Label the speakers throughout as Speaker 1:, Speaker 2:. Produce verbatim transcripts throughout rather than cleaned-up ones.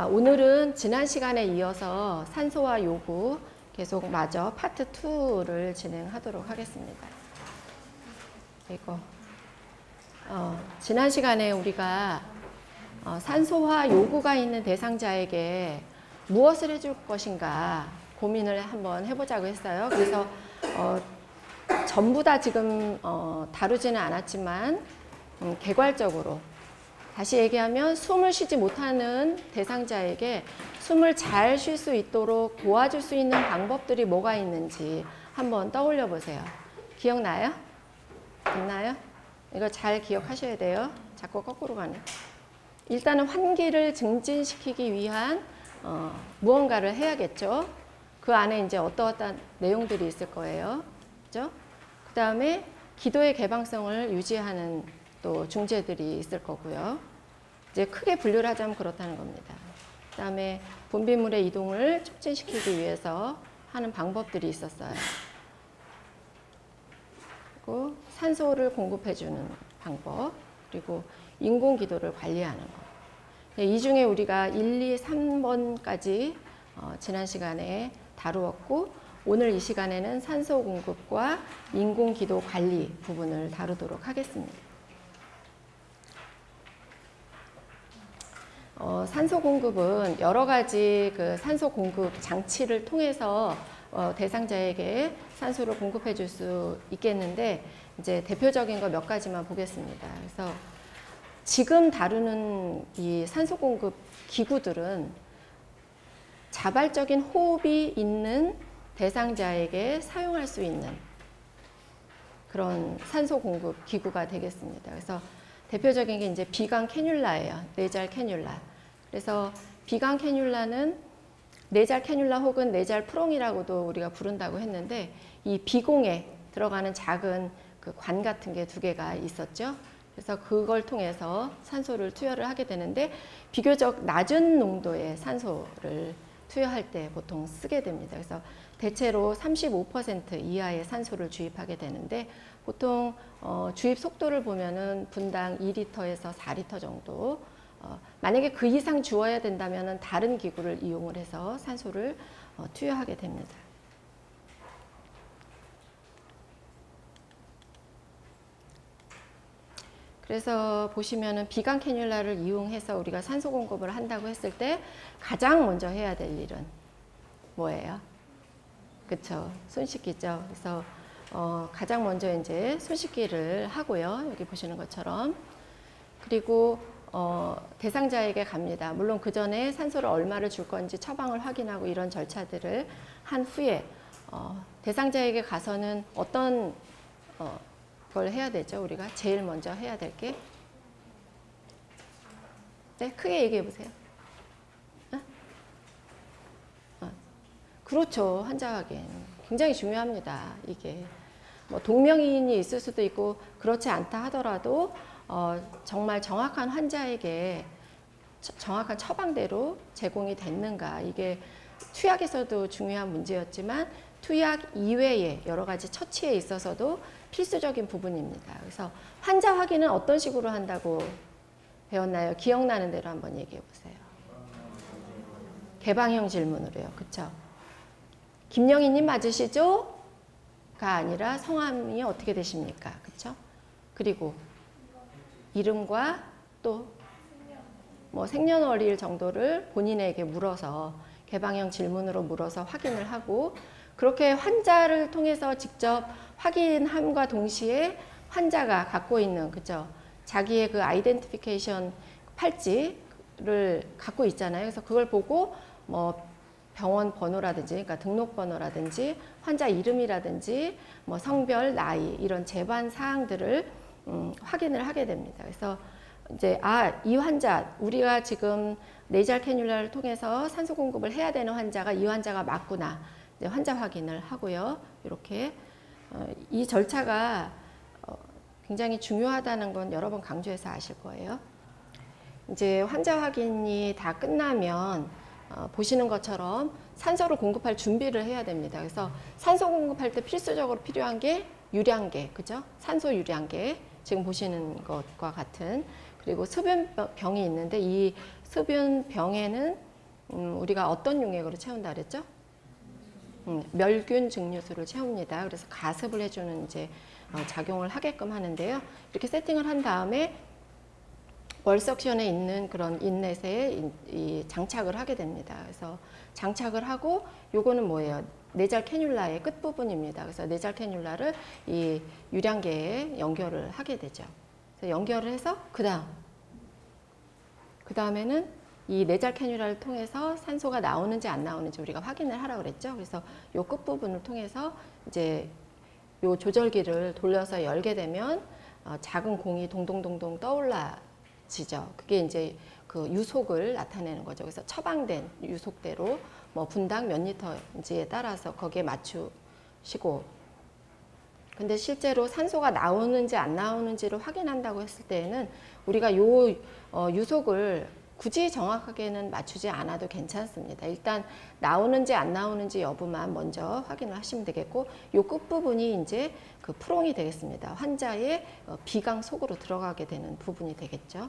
Speaker 1: 자, 오늘은 지난 시간에 이어서 산소와 요구 계속 마저 파트 이를 진행하도록 하겠습니다. 이거 어, 지난 시간에 우리가 어, 산소와 요구가 있는 대상자에게 무엇을 해줄 것인가 고민을 한번 해보자고 했어요. 그래서 어, 전부 다 지금 어, 다루지는 않았지만 음, 개괄적으로 다시 얘기하면 숨을 쉬지 못하는 대상자에게 숨을 잘 쉴 수 있도록 도와줄 수 있는 방법들이 뭐가 있는지 한번 떠올려 보세요. 기억나요? 있나요? 이거 잘 기억하셔야 돼요. 자꾸 거꾸로 가네. 일단은 환기를 증진시키기 위한 어, 무언가를 해야겠죠. 그 안에 이제 어떠어떠한 내용들이 있을 거예요. 그죠? 그 다음에 기도의 개방성을 유지하는 또 중재들이 있을 거고요. 이제 크게 분류를 하자면 그렇다는 겁니다. 그 다음에 분비물의 이동을 촉진시키기 위해서 하는 방법들이 있었어요. 그리고 산소를 공급해주는 방법, 그리고 인공기도를 관리하는 것. 이 중에 우리가 일, 이, 삼 번까지 어, 지난 시간에 다루었고, 오늘 이 시간에는 산소 공급과 인공기도 관리 부분을 다루도록 하겠습니다. 어, 산소 공급은 여러 가지 그 산소 공급 장치를 통해서 어, 대상자에게 산소를 공급해 줄 수 있겠는데, 이제 대표적인 거 몇 가지만 보겠습니다. 그래서 지금 다루는 이 산소 공급 기구들은 자발적인 호흡이 있는 대상자에게 사용할 수 있는 그런 산소 공급 기구가 되겠습니다. 그래서 대표적인 게 이제 비강 캐뉼라예요. 내잘 캐뉼라. 그래서 비강 캐뉼라는 내잘 캐뉼라 혹은 내잘 프롱이라고도 우리가 부른다고 했는데, 이 비공에 들어가는 작은 그 관 같은 게 두 개가 있었죠. 그래서 그걸 통해서 산소를 투여를 하게 되는데, 비교적 낮은 농도의 산소를 투여할 때 보통 쓰게 됩니다. 그래서 대체로 삼십오 퍼센트 이하의 산소를 주입하게 되는데, 보통 어, 주입 속도를 보면은 분당 이 리터에서 사 리터 정도. 어, 만약에 그 이상 주어야 된다면은 다른 기구를 이용을 해서 산소를 어, 투여하게 됩니다. 그래서 보시면은 비강 캐뉼라를 이용해서 우리가 산소 공급을 한다고 했을 때 가장 먼저 해야 될 일은 뭐예요? 그쵸? 손 씻기죠. 그래서 어, 가장 먼저 이제 손 씻기를 하고요. 여기 보시는 것처럼. 그리고 어, 대상자에게 갑니다. 물론 그 전에 산소를 얼마를 줄 건지 처방을 확인하고 이런 절차들을 한 후에 어, 대상자에게 가서는 어떤 어, 걸 해야 되죠? 우리가 제일 먼저 해야 될 게. 네, 크게 얘기해 보세요. 어? 어. 그렇죠. 환자 확인. 굉장히 중요합니다. 이게 뭐 동명이인이 있을 수도 있고 그렇지 않다 하더라도 어, 정말 정확한 환자에게 처, 정확한 처방대로 제공이 됐는가, 이게 투약에서도 중요한 문제였지만 투약 이외의 여러 가지 처치에 있어서도 필수적인 부분입니다. 그래서 환자 확인은 어떤 식으로 한다고 배웠나요? 기억나는 대로 한번 얘기해 보세요. 개방형 질문으로요. 그쵸? 김영희님 맞으시죠? 가 아니라 성함이 어떻게 되십니까? 그쵸? 그리고 이름과 또 뭐 생년월일 정도를 본인에게 물어서 개방형 질문으로 물어서 확인을 하고, 그렇게 환자를 통해서 직접 확인함과 동시에 환자가 갖고 있는, 그죠? 자기의 그 아이덴티피케이션 팔찌를 갖고 있잖아요. 그래서 그걸 보고 뭐 병원 번호라든지, 그러니까 등록번호라든지, 환자 이름이라든지, 뭐 성별, 나이, 이런 재반 사항들을 음, 확인을 하게 됩니다. 그래서 이제 아, 이 환자, 우리가 지금 내잘 캐뉼라를 통해서 산소 공급을 해야 되는 환자가 이 환자가 맞구나. 이제 환자 확인을 하고요. 이렇게 어, 이 절차가 어, 굉장히 중요하다는 건 여러 번 강조해서 아실 거예요. 이제 환자 확인이 다 끝나면 어, 보시는 것처럼 산소를 공급할 준비를 해야 됩니다. 그래서 산소 공급할 때 필수적으로 필요한 게 유량계, 그죠? 산소 유량계, 지금 보시는 것과 같은. 그리고 흡연병이 있는데 이 흡연병에는 음, 우리가 어떤 용액으로 채운다 그랬죠? 음, 멸균 증류수를 채웁니다. 그래서 가습을 해주는 이제 어, 작용을 하게끔 하는데요. 이렇게 세팅을 한 다음에 월석션에 있는 그런 인렛에 이, 이 장착을 하게 됩니다. 그래서 장착을 하고 요거는 뭐예요? 내잘 캐뉼라의 끝부분입니다. 그래서 내잘 캐뉼라를 이 유량계에 연결을 하게 되죠. 그래서 연결을 해서 그 다음 그 다음에는 이 내잘 캐뉼라를 통해서 산소가 나오는지 안 나오는지 우리가 확인을 하라고 그랬죠. 그래서 요 끝부분을 통해서 이제 요 조절기를 돌려서 열게 되면 어, 작은 공이 동동동동 떠올라지죠. 그게 이제 그 유속을 나타내는 거죠. 그래서 처방된 유속대로 뭐 분당 몇 리터인지에 따라서 거기에 맞추시고, 근데 실제로 산소가 나오는지 안 나오는지를 확인한다고 했을 때에는 우리가 요 어, 유속을 굳이 정확하게는 맞추지 않아도 괜찮습니다. 일단 나오는지 안 나오는지 여부만 먼저 확인을 하시면 되겠고, 요 끝부분이 이제 그 프롱이 되겠습니다. 환자의 비강 속으로 들어가게 되는 부분이 되겠죠.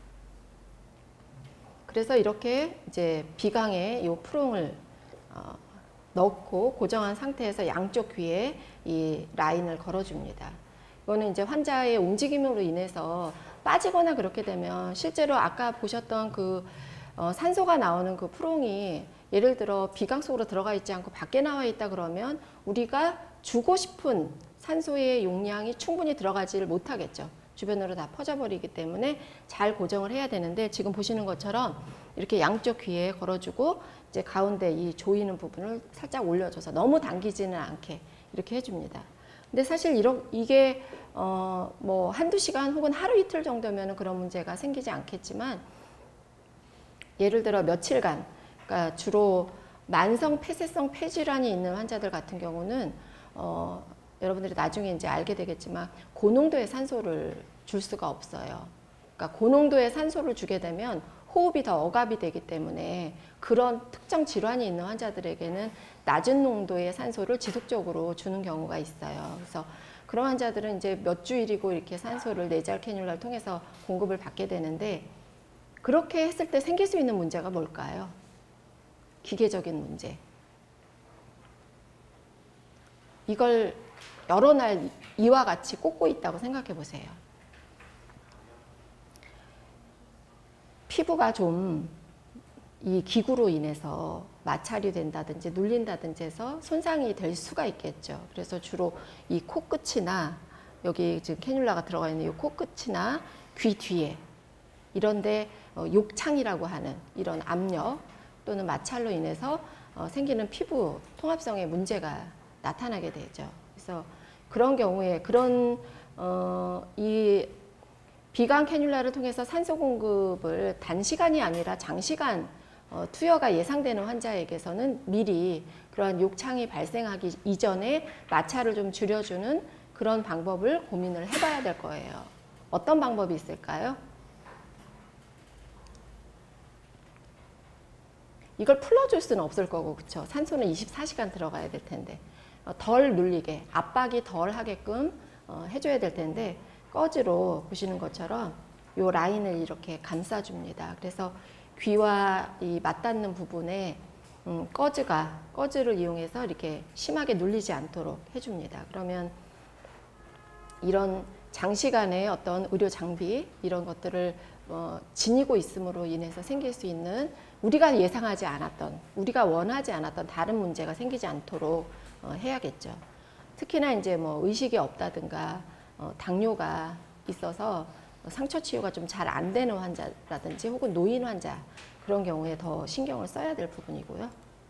Speaker 1: 그래서 이렇게 이제 비강에 요 프롱을 어, 넣고 고정한 상태에서 양쪽 귀에 이 라인을 걸어줍니다. 이거는 이제 환자의 움직임으로 인해서 빠지거나 그렇게 되면 실제로 아까 보셨던 그 어, 산소가 나오는 그 프롱이 예를 들어 비강 속으로 들어가 있지 않고 밖에 나와 있다 그러면 우리가 주고 싶은 산소의 용량이 충분히 들어가지를 못하겠죠. 주변으로 다 퍼져버리기 때문에 잘 고정을 해야 되는데, 지금 보시는 것처럼 이렇게 양쪽 귀에 걸어주고 이제 가운데 이 조이는 부분을 살짝 올려줘서 너무 당기지는 않게 이렇게 해줍니다. 근데 사실 이러, 이게 어, 뭐 한두 시간 혹은 하루 이틀 정도면 그런 문제가 생기지 않겠지만, 예를 들어 며칠간, 그러니까 주로 만성 폐쇄성 폐질환이 있는 환자들 같은 경우는 어, 여러분들이 나중에 이제 알게 되겠지만 고농도의 산소를 줄 수가 없어요. 그러니까 고농도의 산소를 주게 되면 호흡이 더 억압이 되기 때문에 그런 특정 질환이 있는 환자들에게는 낮은 농도의 산소를 지속적으로 주는 경우가 있어요. 그래서 그런 환자들은 이제 몇 주일이고 이렇게 산소를 내잘 캐뉼라를 통해서 공급을 받게 되는데, 그렇게 했을 때 생길 수 있는 문제가 뭘까요? 기계적인 문제. 이걸 여러 날 이와 같이 꽂고 있다고 생각해 보세요. 피부가 좀 이 기구로 인해서 마찰이 된다든지 눌린다든지 해서 손상이 될 수가 있겠죠. 그래서 주로 이 코끝이나 여기 지금 캐뉼라가 들어가 있는 이 코끝이나 귀 뒤에 이런데 어, 욕창이라고 하는 이런 압력 또는 마찰로 인해서 어, 생기는 피부 통합성에 문제가 나타나게 되죠. 그래서 그런 경우에 그런 어, 이 비강 캐뉼라를 통해서 산소 공급을 단시간이 아니라 장시간 어, 투여가 예상되는 환자에게서는 미리 그러한 욕창이 발생하기 이전에 마찰을 좀 줄여주는 그런 방법을 고민을 해봐야 될 거예요. 어떤 방법이 있을까요? 이걸 풀어줄 수는 없을 거고, 그쵸? 산소는 이십사 시간 들어가야 될 텐데 어, 덜 눌리게 압박이 덜 하게끔 어, 해줘야 될 텐데, 꺼즈로 보시는 것처럼 요 라인을 이렇게 감싸줍니다. 그래서 귀와 이 맞닿는 부분에 음, 꺼즈가 꺼즈를 이용해서 이렇게 심하게 눌리지 않도록 해줍니다. 그러면 이런 장시간의 어떤 의료 장비 이런 것들을 어, 지니고 있음으로 인해서 생길 수 있는 우리가 예상하지 않았던, 우리가 원하지 않았던 다른 문제가 생기지 않도록 어, 해야겠죠. 특히나 이제 뭐 의식이 없다든가 어, 당뇨가 있어서 상처 치유가 좀 잘 안 되는 환자라든지 혹은 노인 환자, 그런 경우에 더 신경을 써야 될 부분이고요.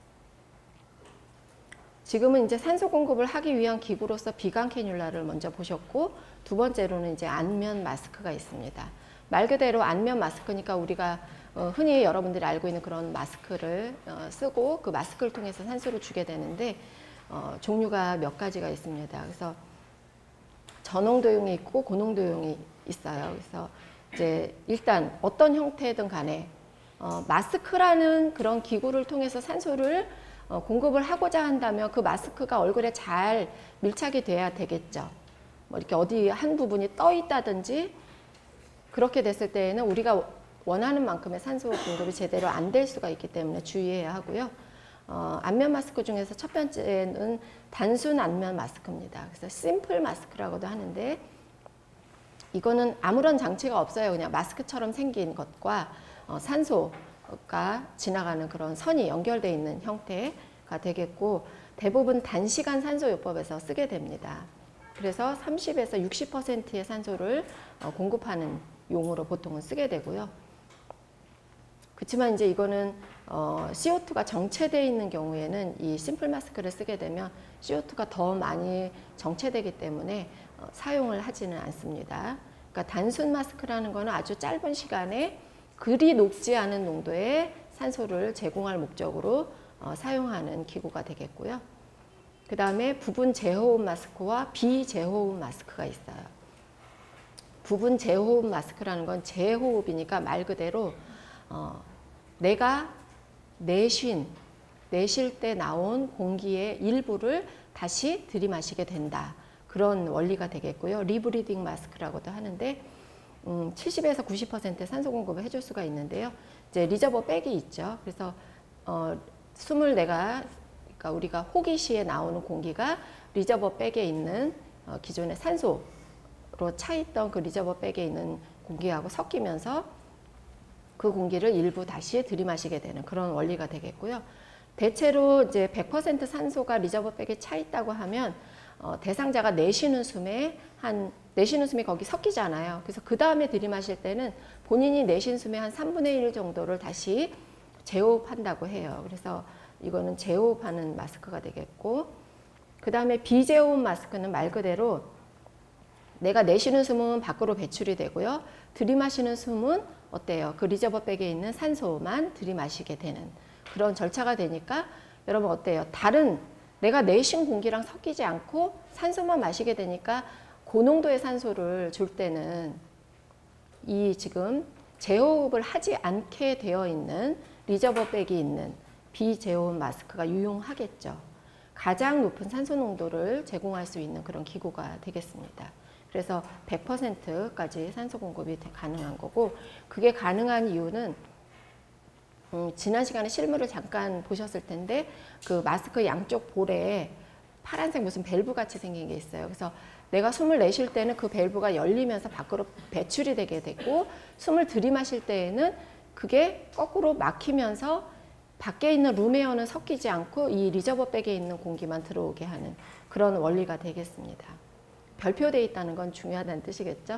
Speaker 1: 지금은 이제 산소 공급을 하기 위한 기구로서 비강 캐뉼라를 먼저 보셨고, 두 번째로는 이제 안면 마스크가 있습니다. 말 그대로 안면 마스크니까 우리가 어, 흔히 여러분들이 알고 있는 그런 마스크를 어, 쓰고 그 마스크를 통해서 산소를 주게 되는데 어, 종류가 몇 가지가 있습니다. 그래서 저농도용이 있고 고농도용이 있어요. 그래서 이제 일단 어떤 형태든 간에 어, 마스크라는 그런 기구를 통해서 산소를 어, 공급을 하고자 한다면 그 마스크가 얼굴에 잘 밀착이 돼야 되겠죠. 뭐 이렇게 어디 한 부분이 떠 있다든지 그렇게 됐을 때에는 우리가 원하는 만큼의 산소 공급이 제대로 안 될 수가 있기 때문에 주의해야 하고요. 어, 안면 마스크 중에서 첫 번째는 단순 안면 마스크입니다. 그래서 심플 마스크라고도 하는데 이거는 아무런 장치가 없어요. 그냥 마스크처럼 생긴 것과 어, 산소가 지나가는 그런 선이 연결되어 있는 형태가 되겠고 대부분 단시간 산소요법에서 쓰게 됩니다. 그래서 삼십에서 육십 퍼센트의 산소를 어, 공급하는 용으로 보통은 쓰게 되고요. 그렇지만 이제 이거는 어, 씨오투가 정체되어 있는 경우에는 이 심플 마스크를 쓰게 되면 씨오투가 더 많이 정체되기 때문에 어, 사용을 하지는 않습니다. 그러니까 단순 마스크라는 거는 아주 짧은 시간에 그리 높지 않은 농도의 산소를 제공할 목적으로 어, 사용하는 기구가 되겠고요. 그 다음에 부분 재호흡 마스크와 비재호흡 마스크가 있어요. 부분 재호흡 마스크라는 건 재호흡이니까 말 그대로 어, 내가 내쉰, 내쉴 때 나온 공기의 일부를 다시 들이마시게 된다. 그런 원리가 되겠고요. 리브리딩 마스크라고도 하는데 음, 칠십에서 구십 퍼센트 산소 공급을 해줄 수가 있는데요. 이제 리저버 백이 있죠. 그래서 어, 숨을 내가 그러니까 우리가 호기 시에 나오는 공기가 리저버 백에 있는 어, 기존의 산소로 차 있던 그 리저버 백에 있는 공기하고 섞이면서 그 공기를 일부 다시 들이마시게 되는 그런 원리가 되겠고요. 대체로 이제 백 퍼센트 산소가 리저버 백에 차 있다고 하면 어, 대상자가 내쉬는 숨에 한 내쉬는 숨이 거기 섞이잖아요. 그래서 그 다음에 들이마실 때는 본인이 내쉰 숨의 한 삼분의 일 정도를 다시 재호흡한다고 해요. 그래서 이거는 재호흡하는 마스크가 되겠고, 그 다음에 비재호흡 마스크는 말 그대로 내가 내쉬는 숨은 밖으로 배출이 되고요. 들이마시는 숨은 어때요? 그 리저버백에 있는 산소만 들이마시게 되는 그런 절차가 되니까 여러분 어때요? 다른 내가 내쉰 공기랑 섞이지 않고 산소만 마시게 되니까 고농도의 산소를 줄 때는 이 지금 재호흡을 하지 않게 되어 있는 리저버백이 있는 비재호흡 마스크가 유용하겠죠. 가장 높은 산소 농도를 제공할 수 있는 그런 기구가 되겠습니다. 그래서 백 퍼센트까지 산소 공급이 가능한 거고, 그게 가능한 이유는 음, 지난 시간에 실물을 잠깐 보셨을 텐데 그 마스크 양쪽 볼에 파란색 무슨 밸브 같이 생긴 게 있어요. 그래서 내가 숨을 내쉴 때는 그 밸브가 열리면서 밖으로 배출이 되게 되고, 숨을 들이마실 때에는 그게 거꾸로 막히면서 밖에 있는 룸에어는 섞이지 않고 이 리저버백에 있는 공기만 들어오게 하는 그런 원리가 되겠습니다. 별표되어 있다는 건 중요하다는 뜻이겠죠.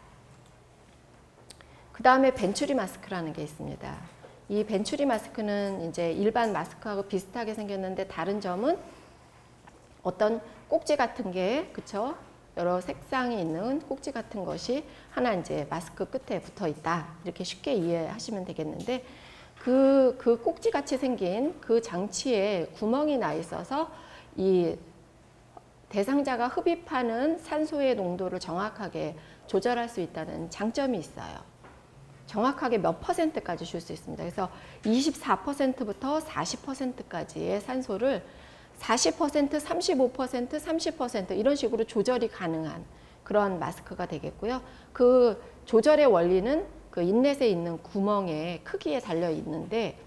Speaker 1: 그 다음에 벤츄리 마스크라는 게 있습니다. 이 벤츄리 마스크는 이제 일반 마스크하고 비슷하게 생겼는데 다른 점은 어떤 꼭지 같은 게, 그쵸? 여러 색상이 있는 꼭지 같은 것이 하나 이제 마스크 끝에 붙어 있다. 이렇게 쉽게 이해하시면 되겠는데, 그, 그 꼭지 같이 생긴 그 장치에 구멍이 나 있어서 이 대상자가 흡입하는 산소의 농도를 정확하게 조절할 수 있다는 장점이 있어요. 정확하게 몇 퍼센트까지 줄 수 있습니다. 그래서 이십사 퍼센트부터 사십 퍼센트까지의 산소를 사십 퍼센트, 삼십오 퍼센트, 삼십 퍼센트 이런 식으로 조절이 가능한 그런 마스크가 되겠고요. 그 조절의 원리는 그 인렛에 있는 구멍의 크기에 달려 있는데,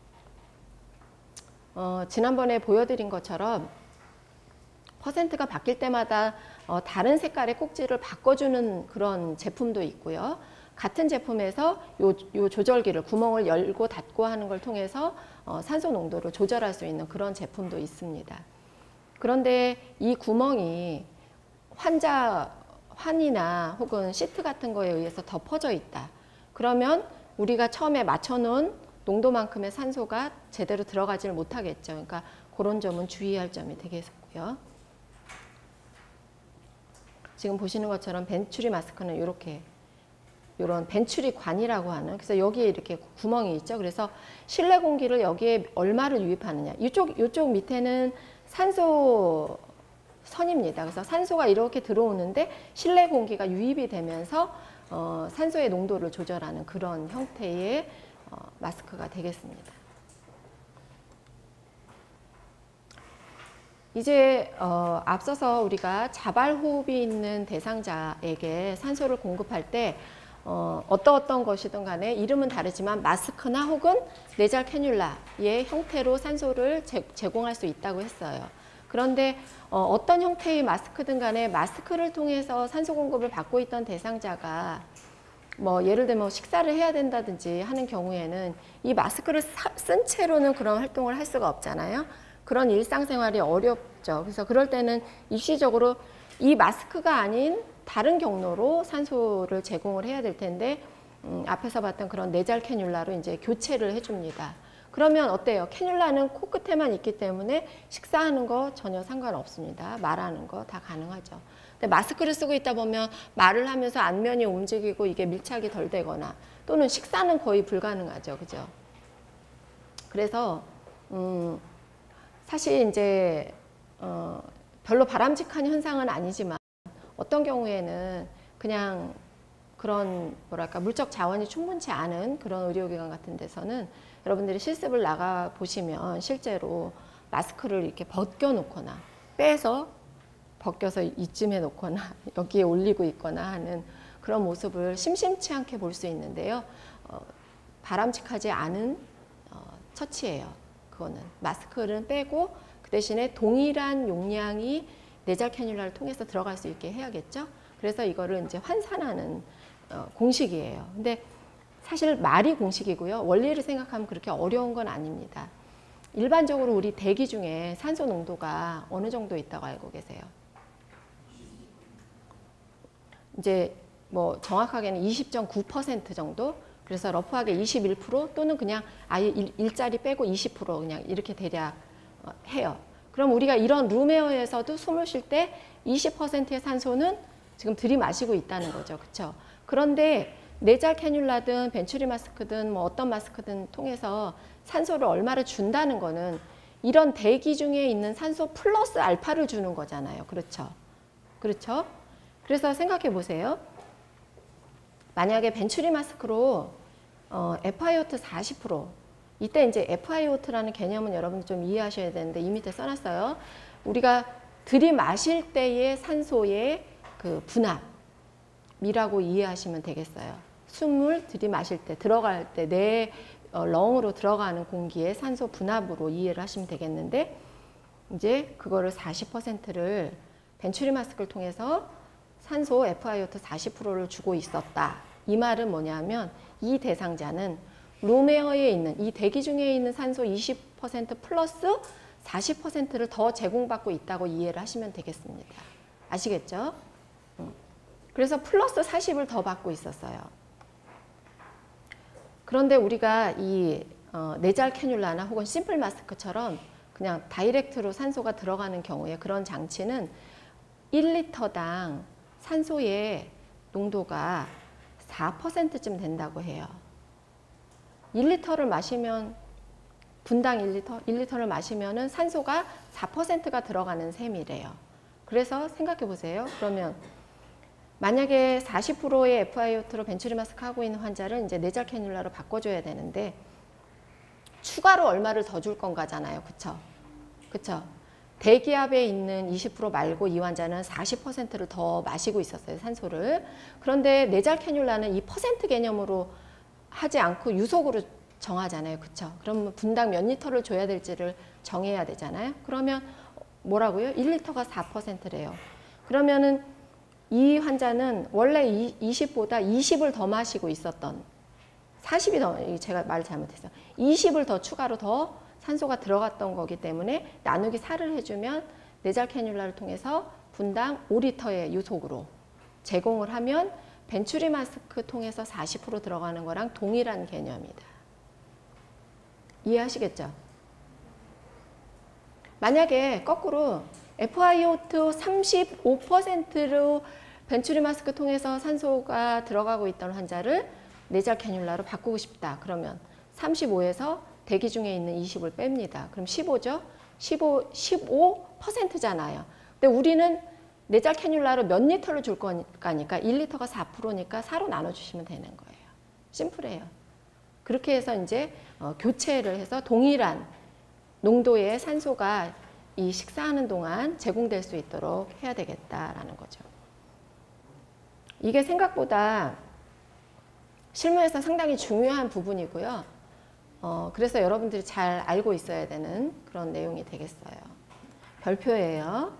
Speaker 1: 어, 지난번에 보여드린 것처럼 퍼센트가 바뀔 때마다 어, 다른 색깔의 꼭지를 바꿔주는 그런 제품도 있고요. 같은 제품에서 요, 요 조절기를 구멍을 열고 닫고 하는 걸 통해서 어, 산소 농도를 조절할 수 있는 그런 제품도 있습니다. 그런데 이 구멍이 환자 환이나 혹은 시트 같은 거에 의해서 덮어져 있다. 그러면 우리가 처음에 맞춰놓은 농도만큼의 산소가 제대로 들어가지를 못하겠죠. 그러니까 그런 점은 주의할 점이 되겠고요. 지금 보시는 것처럼 벤츄리 마스크는 이렇게 이런 벤츄리 관이라고 하는, 그래서 여기에 이렇게 구멍이 있죠. 그래서 실내 공기를 여기에 얼마를 유입하느냐. 이쪽 이쪽 밑에는 산소 선입니다. 그래서 산소가 이렇게 들어오는데 실내 공기가 유입이 되면서 어, 산소의 농도를 조절하는 그런 형태의 어, 마스크가 되겠습니다. 이제 어, 앞서서 우리가 자발호흡이 있는 대상자에게 산소를 공급할 때 어, 어떤 어떤 것이든 간에 이름은 다르지만 마스크나 혹은 내잘 캐뉼라의 형태로 산소를 제, 제공할 수 있다고 했어요. 그런데 어, 어떤 형태의 마스크든 간에 마스크를 통해서 산소 공급을 받고 있던 대상자가 뭐 예를 들면 식사를 해야 된다든지 하는 경우에는 이 마스크를 사, 쓴 채로는 그런 활동을 할 수가 없잖아요. 그런 일상생활이 어렵죠. 그래서 그럴 때는 일시적으로 이 마스크가 아닌 다른 경로로 산소를 제공을 해야 될 텐데 음, 앞에서 봤던 그런 내잘 캐뉼라로 이제 교체를 해줍니다. 그러면 어때요? 캐뉼라는 코끝에만 있기 때문에 식사하는 거 전혀 상관없습니다. 말하는 거 다 가능하죠. 근데 마스크를 쓰고 있다 보면 말을 하면서 안면이 움직이고 이게 밀착이 덜 되거나 또는 식사는 거의 불가능하죠. 그죠? 그래서 음, 사실 이제 어, 별로 바람직한 현상은 아니지만 어떤 경우에는 그냥 그런 뭐랄까 물적 자원이 충분치 않은 그런 의료기관 같은 데서는 여러분들이 실습을 나가 보시면 실제로 마스크를 이렇게 벗겨 놓거나 빼서 벗겨서 이쯤에 놓거나 여기에 올리고 있거나 하는 그런 모습을 심심치 않게 볼 수 있는데요. 어, 바람직하지 않은 어, 처치예요. 그거는 마스크를 빼고 그 대신에 동일한 용량이 내잘 캐뉼라를 통해서 들어갈 수 있게 해야겠죠. 그래서 이거를 이제 환산하는 어, 공식이에요. 근데 사실 말이 공식이고요. 원리를 생각하면 그렇게 어려운 건 아닙니다. 일반적으로 우리 대기 중에 산소 농도가 어느 정도 있다고 알고 계세요? 이제 뭐 정확하게는 이십 점 구 퍼센트 정도. 그래서 러프하게 이십일 퍼센트 또는 그냥 아예 일자리 빼고 이십 퍼센트 그냥 이렇게 대략 해요. 그럼 우리가 이런 룸에어에서도 숨을 쉴 때 이십 퍼센트의 산소는 지금 들이마시고 있다는 거죠. 그렇죠? 그런데 내잘 캐뉼라든 벤츄리 마스크든 뭐 어떤 마스크든 통해서 산소를 얼마를 준다는 거는 이런 대기 중에 있는 산소 플러스 알파를 주는 거잖아요. 그렇죠? 그렇죠? 그래서 생각해 보세요. 만약에 벤츄리 마스크로 어, 에프아이오투 사십 퍼센트 이때 이제 에프아이오투라는 개념은 여러분 좀 이해하셔야 되는데 이 밑에 써놨어요. 우리가 들이마실 때의 산소의 그 분압이라고 이해하시면 되겠어요. 숨을 들이마실 때, 들어갈 때 내 어, 렁으로 들어가는 공기의 산소 분압으로 이해를 하시면 되겠는데 이제 그거를 사십 퍼센트를 벤츄리 마스크를 통해서 산소 에프아이오투 사십 퍼센트를 주고 있었다. 이 말은 뭐냐면 이 대상자는 룸에어에 있는 이 대기 중에 있는 산소 이십 퍼센트 플러스 사십 퍼센트를 더 제공받고 있다고 이해를 하시면 되겠습니다. 아시겠죠? 그래서 플러스 사십을 더 받고 있었어요. 그런데 우리가 이 어, 내잘 캐뉼라나 혹은 심플 마스크처럼 그냥 다이렉트로 산소가 들어가는 경우에 그런 장치는 일 리터당 산소의 농도가 사 퍼센트쯤 된다고 해요. 일 리터를 마시면 분당 일 리터, 일 리터를 마시면은 산소가 사 퍼센트가 들어가는 셈이래요. 그래서 생각해 보세요. 그러면 만약에 사십 퍼센트의 에프아이오투로 벤츄리 마스크 하고 있는 환자를 이제 내잘 캐뉼라로 바꿔줘야 되는데 추가로 얼마를 더 줄 건가잖아요. 그쵸? 그쵸? 대기압에 있는 이십 퍼센트 말고 이 환자는 사십 퍼센트를 더 마시고 있었어요. 산소를. 그런데 내잘 캐뉼라는 이 퍼센트 개념으로 하지 않고 유속으로 정하잖아요. 그쵸? 그럼 분당 몇 리터를 줘야 될지를 정해야 되잖아요. 그러면 뭐라고요? 일 리터가 사 퍼센트래요. 그러면은 이 환자는 원래 이십보다 이십을 더 마시고 있었던 사십이 더, 제가 말 잘못했어요. 이십을 더 추가로 더 산소가 들어갔던 거기 때문에 나누기 사를 해주면 내잘 캐뉼라를 통해서 분당 오 리터의 유속으로 제공을 하면 벤츄리 마스크 통해서 사십 퍼센트 들어가는 거랑 동일한 개념이다. 이해하시겠죠? 만약에 거꾸로 에프아이오투 삼십오 퍼센트로 벤츄리 마스크 통해서 산소가 들어가고 있던 환자를 내잘 캐뉼라로 바꾸고 싶다. 그러면 삼십오에서 대기 중에 있는 이십을 뺍니다. 그럼 십오죠? 십오, 십오 퍼센트잖아요. 근데 우리는 내잘 캐뉼라로 몇 리터를 줄 거니까 일 리터가 사 퍼센트니까 사로 나눠주시면 되는 거예요. 심플해요. 그렇게 해서 이제 어, 교체를 해서 동일한 농도의 산소가 이 식사하는 동안 제공될 수 있도록 해야 되겠다라는 거죠. 이게 생각보다 실무에서 상당히 중요한 부분이고요. 어, 그래서 여러분들이 잘 알고 있어야 되는 그런 내용이 되겠어요. 별표예요.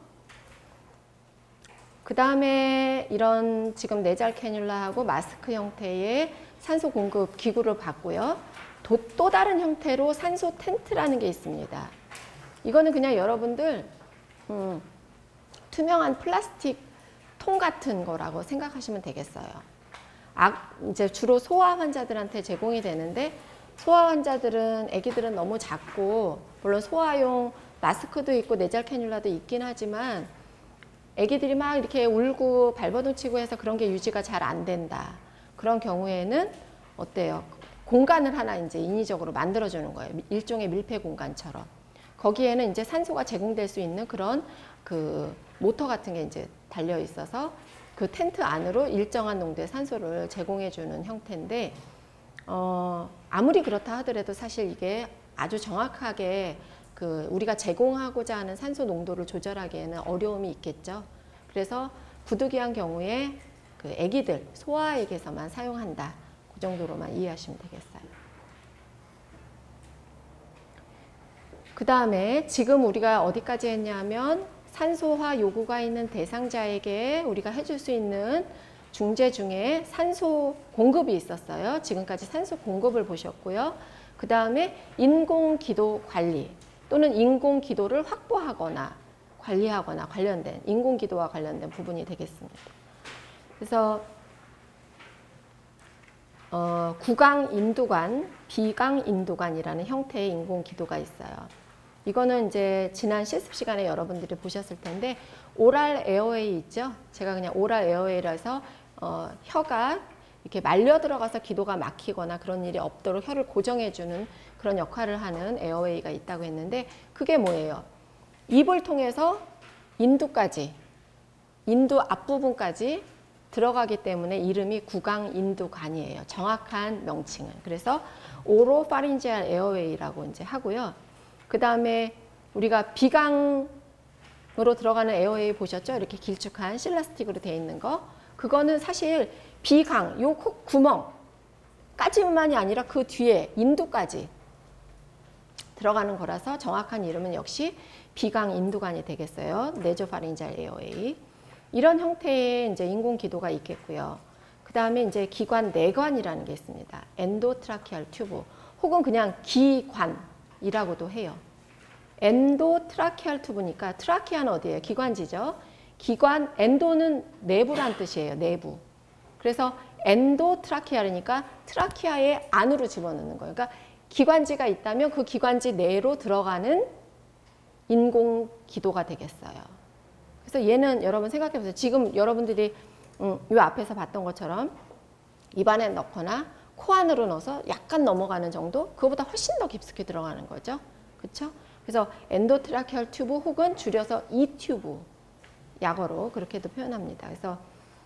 Speaker 1: 그 다음에 이런 지금 내잘 캐뉼라하고 마스크 형태의 산소 공급 기구를 봤고요. 또, 또 다른 형태로 산소 텐트라는 게 있습니다. 이거는 그냥 여러분들 음, 투명한 플라스틱 통 같은 거라고 생각하시면 되겠어요. 아, 이제 주로 소아 환자들한테 제공이 되는데 소아 환자들은 아기들은 너무 작고 물론 소아용 마스크도 있고 내잘 캐뉼라도 있긴 하지만 아기들이 막 이렇게 울고 발버둥 치고 해서 그런 게 유지가 잘 안 된다. 그런 경우에는 어때요? 공간을 하나 이제 인위적으로 만들어주는 거예요. 일종의 밀폐 공간처럼. 거기에는 이제 산소가 제공될 수 있는 그런 그 모터 같은 게 이제 달려 있어서 그 텐트 안으로 일정한 농도의 산소를 제공해주는 형태인데, 어, 아무리 그렇다 하더라도 사실 이게 아주 정확하게 그 우리가 제공하고자 하는 산소 농도를 조절하기에는 어려움이 있겠죠. 그래서 부득이한 경우에 그 아기들, 소아에게서만 사용한다. 그 정도로만 이해하시면 되겠어요. 그 다음에 지금 우리가 어디까지 했냐면 산소화 요구가 있는 대상자에게 우리가 해줄 수 있는 중재 중에 산소 공급이 있었어요. 지금까지 산소 공급을 보셨고요. 그 다음에 인공기도 관리 또는 인공기도를 확보하거나 관리하거나 관련된 인공기도와 관련된 부분이 되겠습니다. 그래서 어, 구강 인두관, 비강 인두관이라는 형태의 인공기도가 있어요. 이거는 이제 지난 실습 시간에 여러분들이 보셨을 텐데 오랄 에어웨이 있죠? 제가 그냥 오랄 에어웨이라서 어, 혀가 이렇게 말려 들어가서 기도가 막히거나 그런 일이 없도록 혀를 고정해주는 그런 역할을 하는 에어웨이가 있다고 했는데 그게 뭐예요? 입을 통해서 인두까지, 인두 앞부분까지 들어가기 때문에 이름이 구강인두관이에요. 정확한 명칭은. 그래서 오로파린지알 에어웨이라고 이제 하고요. 그 다음에 우리가 비강으로 들어가는 에어웨이 보셨죠? 이렇게 길쭉한 실라스틱으로 되어 있는 거. 그거는 사실 비강, 요 코 구멍까지만이 아니라 그 뒤에 인두까지 들어가는 거라서 정확한 이름은 역시 비강인두관이 되겠어요. 네조파린지알 에어웨이. 이런 형태의 이제 인공기도가 있겠고요. 그 다음에 이제 기관 내관이라는 게 있습니다. 엔도트라키알 튜브 혹은 그냥 기관이라고도 해요. 엔도트라키알 튜브니까 트라키아는 어디예요? 기관지죠. 기관, 엔도는 내부란 뜻이에요. 내부. 그래서 엔도트라키아르니까 트라키아의 안으로 집어넣는 거예요. 그러니까 기관지가 있다면 그 기관지 내로 들어가는 인공기도가 되겠어요. 그래서 얘는 여러분 생각해 보세요. 지금 여러분들이 음, 이 앞에서 봤던 것처럼 입안에 넣거나 코 안으로 넣어서 약간 넘어가는 정도? 그거보다 훨씬 더 깊숙이 들어가는 거죠. 그렇죠? 그래서 엔도트라키얼 튜브 혹은 줄여서 이튜브 약어로 그렇게도 표현합니다. 그래서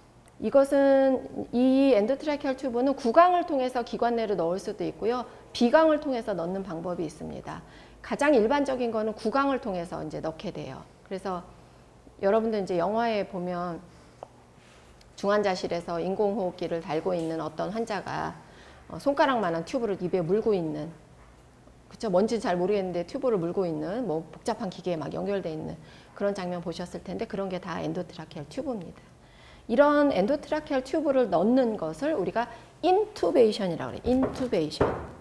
Speaker 1: 이것은 이 엔도트라키얼 튜브는 구강을 통해서 기관 내로 넣을 수도 있고요. 비강을 통해서 넣는 방법이 있습니다. 가장 일반적인 거는 구강을 통해서 이제 넣게 돼요. 그래서 여러분들 이제 영화에 보면 중환자실에서 인공호흡기를 달고 있는 어떤 환자가 손가락만한 튜브를 입에 물고 있는, 그쵸? 뭔지는 잘 모르겠는데 튜브를 물고 있는 뭐 복잡한 기계에 막 연결되어 있는 그런 장면 보셨을 텐데 그런 게 다 엔도트라키얼 튜브입니다. 이런 엔도트라키얼 튜브를 넣는 것을 우리가 인투베이션이라고 그래요. 인투베이션.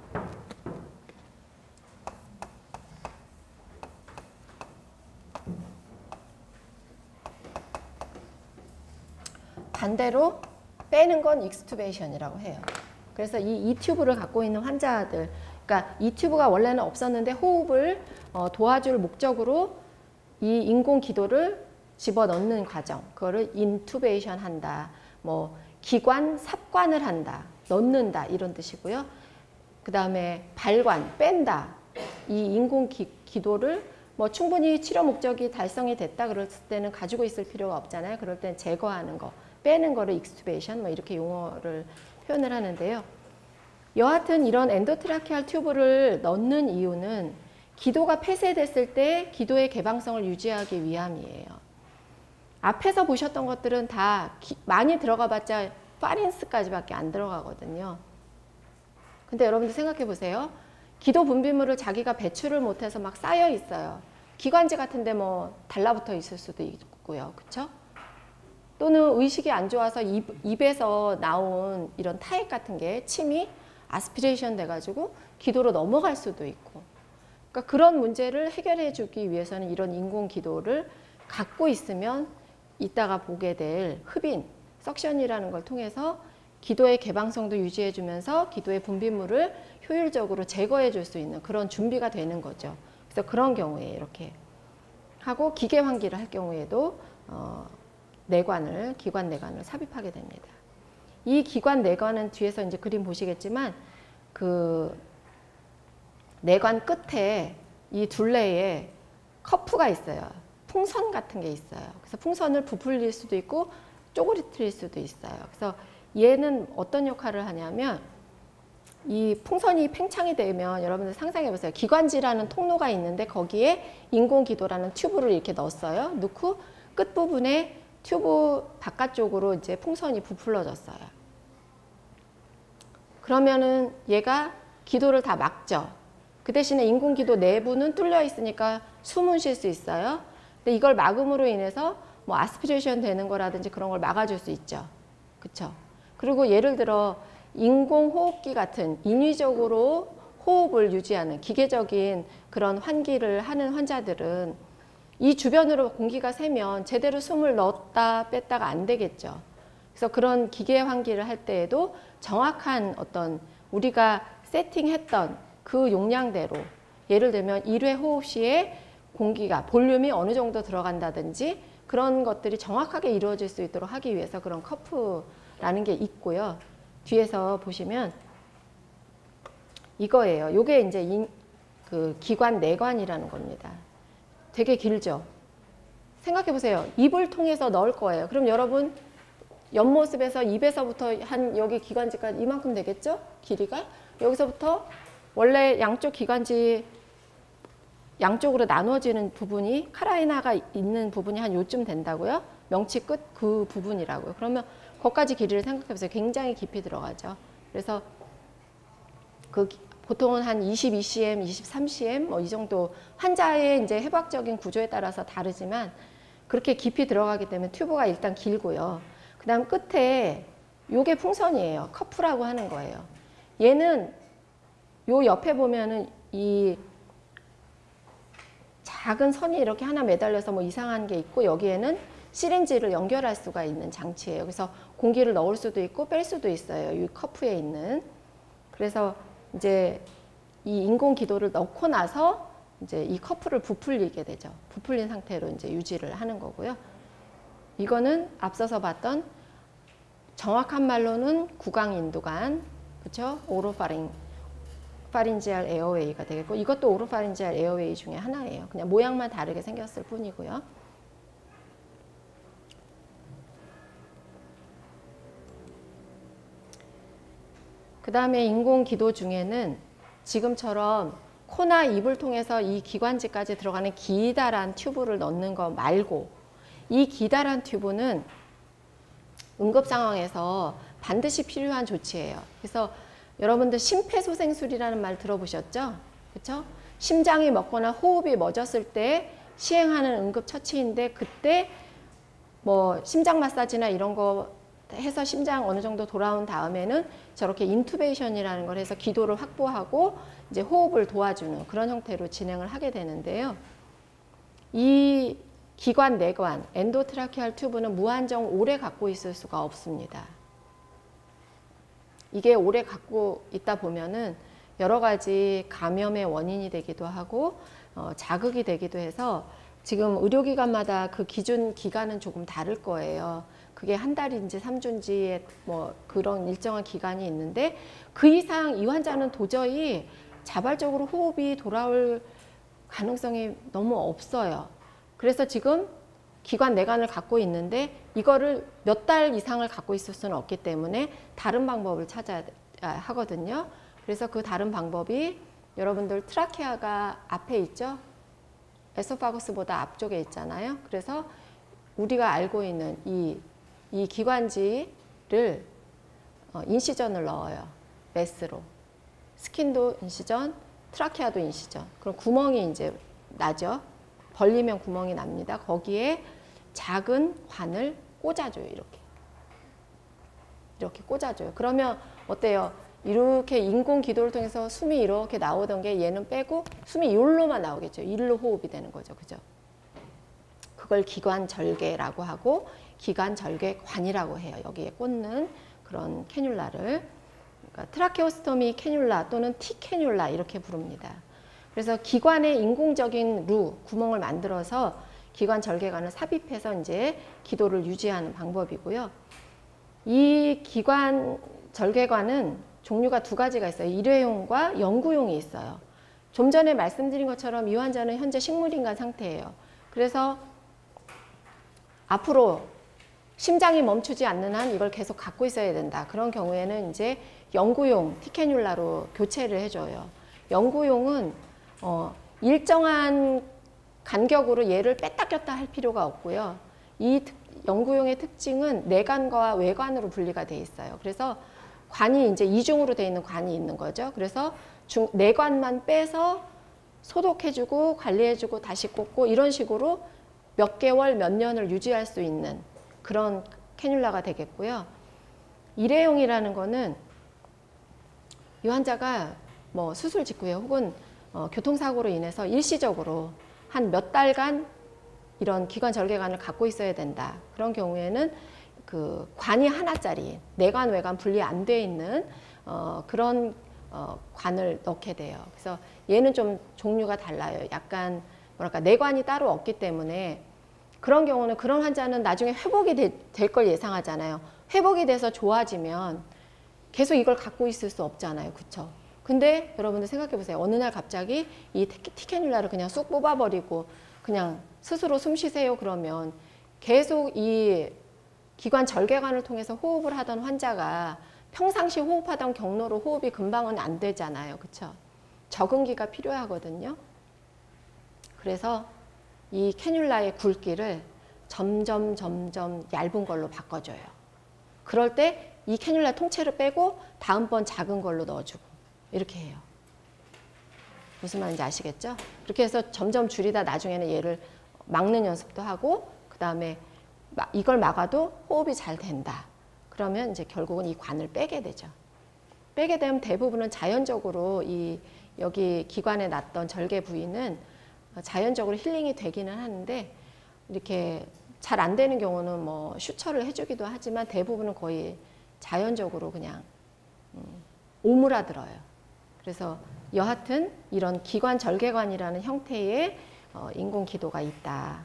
Speaker 1: 반대로 빼는 건 익스투베이션이라고 해요. 그래서 이, 이 튜브를 갖고 있는 환자들, 그러니까 이 튜브가 원래는 없었는데 호흡을 어, 도와줄 목적으로 이 인공기도를 집어넣는 과정, 그거를 인투베이션 한다, 뭐 기관, 삽관을 한다, 넣는다 이런 뜻이고요. 그 다음에 발관, 뺀다, 이 인공기도를 뭐 충분히 치료 목적이 달성이 됐다 그럴 때는 가지고 있을 필요가 없잖아요. 그럴 때는 제거하는 거, 빼는 거를 익스투베이션 뭐 이렇게 용어를 표현을 하는데요. 여하튼 이런 엔도트라키알 튜브를 넣는 이유는 기도가 폐쇄됐을 때 기도의 개방성을 유지하기 위함이에요. 앞에서 보셨던 것들은 다 기, 많이 들어가 봤자 파린스까지밖에 안 들어가거든요. 근데 여러분들 생각해 보세요. 기도 분비물을 자기가 배출을 못해서 막 쌓여 있어요. 기관지 같은데 뭐 달라붙어 있을 수도 있고요. 그쵸? 또는 의식이 안 좋아서 입, 입에서 나온 이런 타액 같은 게 침이 아스피레이션 돼가지고 기도로 넘어갈 수도 있고. 그러니까 그런 문제를 해결해 주기 위해서는 이런 인공 기도를 갖고 있으면 이따가 보게 될 흡인, 석션이라는 걸 통해서 기도의 개방성도 유지해 주면서 기도의 분비물을 효율적으로 제거해 줄 수 있는 그런 준비가 되는 거죠. 그래서 그런 경우에 이렇게 하고 기계 환기를 할 경우에도 어, 내관을, 기관 내관을 삽입하게 됩니다. 이 기관 내관은 뒤에서 이제 그림 보시겠지만 그 내관 끝에 이 둘레에 커프가 있어요. 풍선 같은 게 있어요. 그래서 풍선을 부풀릴 수도 있고 쪼그리뜨릴 수도 있어요. 그래서 얘는 어떤 역할을 하냐면 이 풍선이 팽창이 되면 여러분들 상상해 보세요. 기관지라는 통로가 있는데 거기에 인공기도라는 튜브를 이렇게 넣었어요. 넣고 끝부분에 튜브 바깥쪽으로 이제 풍선이 부풀러졌어요. 그러면은 얘가 기도를 다 막죠. 그 대신에 인공기도 내부는 뚫려 있으니까 숨은 쉴 수 있어요. 근데 이걸 막음으로 인해서 뭐 아스피레이션 되는 거라든지 그런 걸 막아줄 수 있죠. 그쵸? 그리고 예를 들어 인공호흡기 같은 인위적으로 호흡을 유지하는 기계적인 그런 환기를 하는 환자들은 이 주변으로 공기가 새면 제대로 숨을 넣었다 뺐다가 안 되겠죠. 그래서 그런 기계 환기를 할 때에도 정확한 어떤 우리가 세팅했던 그 용량대로 예를 들면 일 회 호흡 시에 공기가 볼륨이 어느 정도 들어간다든지 그런 것들이 정확하게 이루어질 수 있도록 하기 위해서 그런 커프라는 게 있고요. 뒤에서 보시면 이거예요. 요게 이제 인, 그 기관 내관이라는 겁니다. 되게 길죠? 생각해 보세요. 입을 통해서 넣을 거예요. 그럼 여러분 옆모습에서 입에서부터 한 여기 기관지까지 이만큼 되겠죠? 길이가? 여기서부터 원래 양쪽 기관지 양쪽으로 나누어지는 부분이 카라이나가 있는 부분이 한 요쯤 된다고요? 명치 끝 그 부분이라고요. 그러면 거기까지 길이를 생각해 보세요. 굉장히 깊이 들어가죠. 그래서 그 보통은 한 이십이 씨엠, 이십삼 씨엠 뭐 이 정도 환자의 이제 해부학적인 구조에 따라서 다르지만 그렇게 깊이 들어가기 때문에 튜브가 일단 길고요. 그다음 끝에 요게 풍선이에요. 커프라고 하는 거예요. 얘는 요 옆에 보면은 이 작은 선이 이렇게 하나 매달려서 뭐 이상한 게 있고 여기에는 시린지를 연결할 수가 있는 장치예요. 그래서 공기를 넣을 수도 있고 뺄 수도 있어요. 이 커프에 있는. 그래서 이제 이 인공 기도를 넣고 나서 이제 이 커프를 부풀리게 되죠. 부풀린 상태로 이제 유지를 하는 거고요. 이거는 앞서서 봤던 정확한 말로는 구강 인두관, 그렇죠? 오로파링, 파린지알 에어웨이가 되겠고 이것도 오로파린지알 에어웨이 중에 하나예요. 그냥 모양만 다르게 생겼을 뿐이고요. 그 다음에 인공기도 중에는 지금처럼 코나 입을 통해서 이 기관지까지 들어가는 기다란 튜브를 넣는 거 말고 이 기다란 튜브는 응급 상황에서 반드시 필요한 조치예요. 그래서 여러분들 심폐소생술이라는 말 들어보셨죠? 그렇죠? 심장이 멎거나 호흡이 멎었을 때 시행하는 응급처치인데 그때 뭐 심장 마사지나 이런 거 해서 심장 어느 정도 돌아온 다음에는 저렇게 인투베이션이라는 걸 해서 기도를 확보하고 이제 호흡을 도와주는 그런 형태로 진행을 하게 되는데요. 이 기관 내관, 엔도트라키알 튜브는 무한정 오래 갖고 있을 수가 없습니다. 이게 오래 갖고 있다 보면은 여러 가지 감염의 원인이 되기도 하고 어, 자극이 되기도 해서 지금 의료기관마다 그 기준 기간은 조금 다를 거예요. 그게 한 달인지 삼 주인지 뭐 그런 일정한 기간이 있는데 그 이상 이 환자는 도저히 자발적으로 호흡이 돌아올 가능성이 너무 없어요. 그래서 지금 기관 내관을 갖고 있는데 이거를 몇 달 이상을 갖고 있을 수는 없기 때문에 다른 방법을 찾아야 하거든요. 그래서 그 다른 방법이 여러분들 트라케아가 앞에 있죠? 에소파거스보다 앞쪽에 있잖아요. 그래서 우리가 알고 있는 이, 이 기관지를 어, 인시전을 넣어요. 메스로. 스킨도 인시전, 트라케아도 인시전. 그럼 구멍이 이제 나죠. 벌리면 구멍이 납니다. 거기에 작은 관을 꽂아줘요. 이렇게. 이렇게 꽂아줘요. 그러면 어때요? 이렇게 인공 기도를 통해서 숨이 이렇게 나오던 게 얘는 빼고 숨이 요로만 나오겠죠. 일로 호흡이 되는 거죠. 그죠? 그걸 기관절개라고 하고 기관절개관이라고 해요. 여기에 꽂는 그런 캐뉼라를. 그러니까 트라케오스토미 캐뉼라 또는 티 캐뉼라 이렇게 부릅니다. 그래서 기관에 인공적인 루, 구멍을 만들어서 기관절개관을 삽입해서 이제 기도를 유지하는 방법이고요. 이 기관절개관은 종류가 두 가지가 있어요. 일회용과 연구용이 있어요. 좀 전에 말씀드린 것처럼 이 환자는 현재 식물인간 상태예요. 그래서 앞으로 심장이 멈추지 않는 한 이걸 계속 갖고 있어야 된다. 그런 경우에는 이제 연구용 티캐뉼라로 교체를 해줘요. 연구용은 어, 일정한 간격으로 얘를 뺐다 꼈다 할 필요가 없고요. 이 특, 연구용의 특징은 내관과 외관으로 분리가 돼 있어요. 그래서 관이 이제 이중으로 돼 있는 관이 있는 거죠. 그래서 중, 내관만 빼서 소독해주고 관리해주고 다시 꽂고 이런 식으로 몇 개월, 몇 년을 유지할 수 있는 그런 캐뉼라가 되겠고요. 일회용이라는 거는 이 환자가 뭐 수술 직후에 혹은 어, 교통사고로 인해서 일시적으로 한 몇 달간 이런 기관절개관을 갖고 있어야 된다. 그런 경우에는 그 관이 하나짜리, 내관, 외관 분리 안 돼 있는 어, 그런 어, 관을 넣게 돼요. 그래서 얘는 좀 종류가 달라요. 약간 뭐랄까 내관이 따로 없기 때문에 그런 경우는 그런 환자는 나중에 회복이 될 걸 예상하잖아요. 회복이 돼서 좋아지면 계속 이걸 갖고 있을 수 없잖아요. 그쵸? 근데 여러분들 생각해 보세요. 어느 날 갑자기 이 티캐뉼라를 그냥 쑥 뽑아버리고 그냥 스스로 숨 쉬세요 그러면 계속 이 기관 절개관을 통해서 호흡을 하던 환자가 평상시 호흡하던 경로로 호흡이 금방은 안 되잖아요. 그쵸? 적응기가 필요하거든요. 그래서 이 캐뉼라의 굵기를 점점 점점 얇은 걸로 바꿔줘요. 그럴 때 이 캐뉼라 통째로 빼고 다음번 작은 걸로 넣어주고 이렇게 해요. 무슨 말인지 아시겠죠? 그렇게 해서 점점 줄이다 나중에는 얘를 막는 연습도 하고 그 다음에 이걸 막아도 호흡이 잘 된다. 그러면 이제 결국은 이 관을 빼게 되죠. 빼게 되면 대부분은 자연적으로 이 여기 기관에 났던 절개 부위는 자연적으로 힐링이 되기는 하는데 이렇게 잘 안 되는 경우는 뭐 슈처를 해주기도 하지만 대부분은 거의 자연적으로 그냥 음, 오므라들어요. 그래서 여하튼 이런 기관 절개관이라는 형태의 어, 인공 기도가 있다.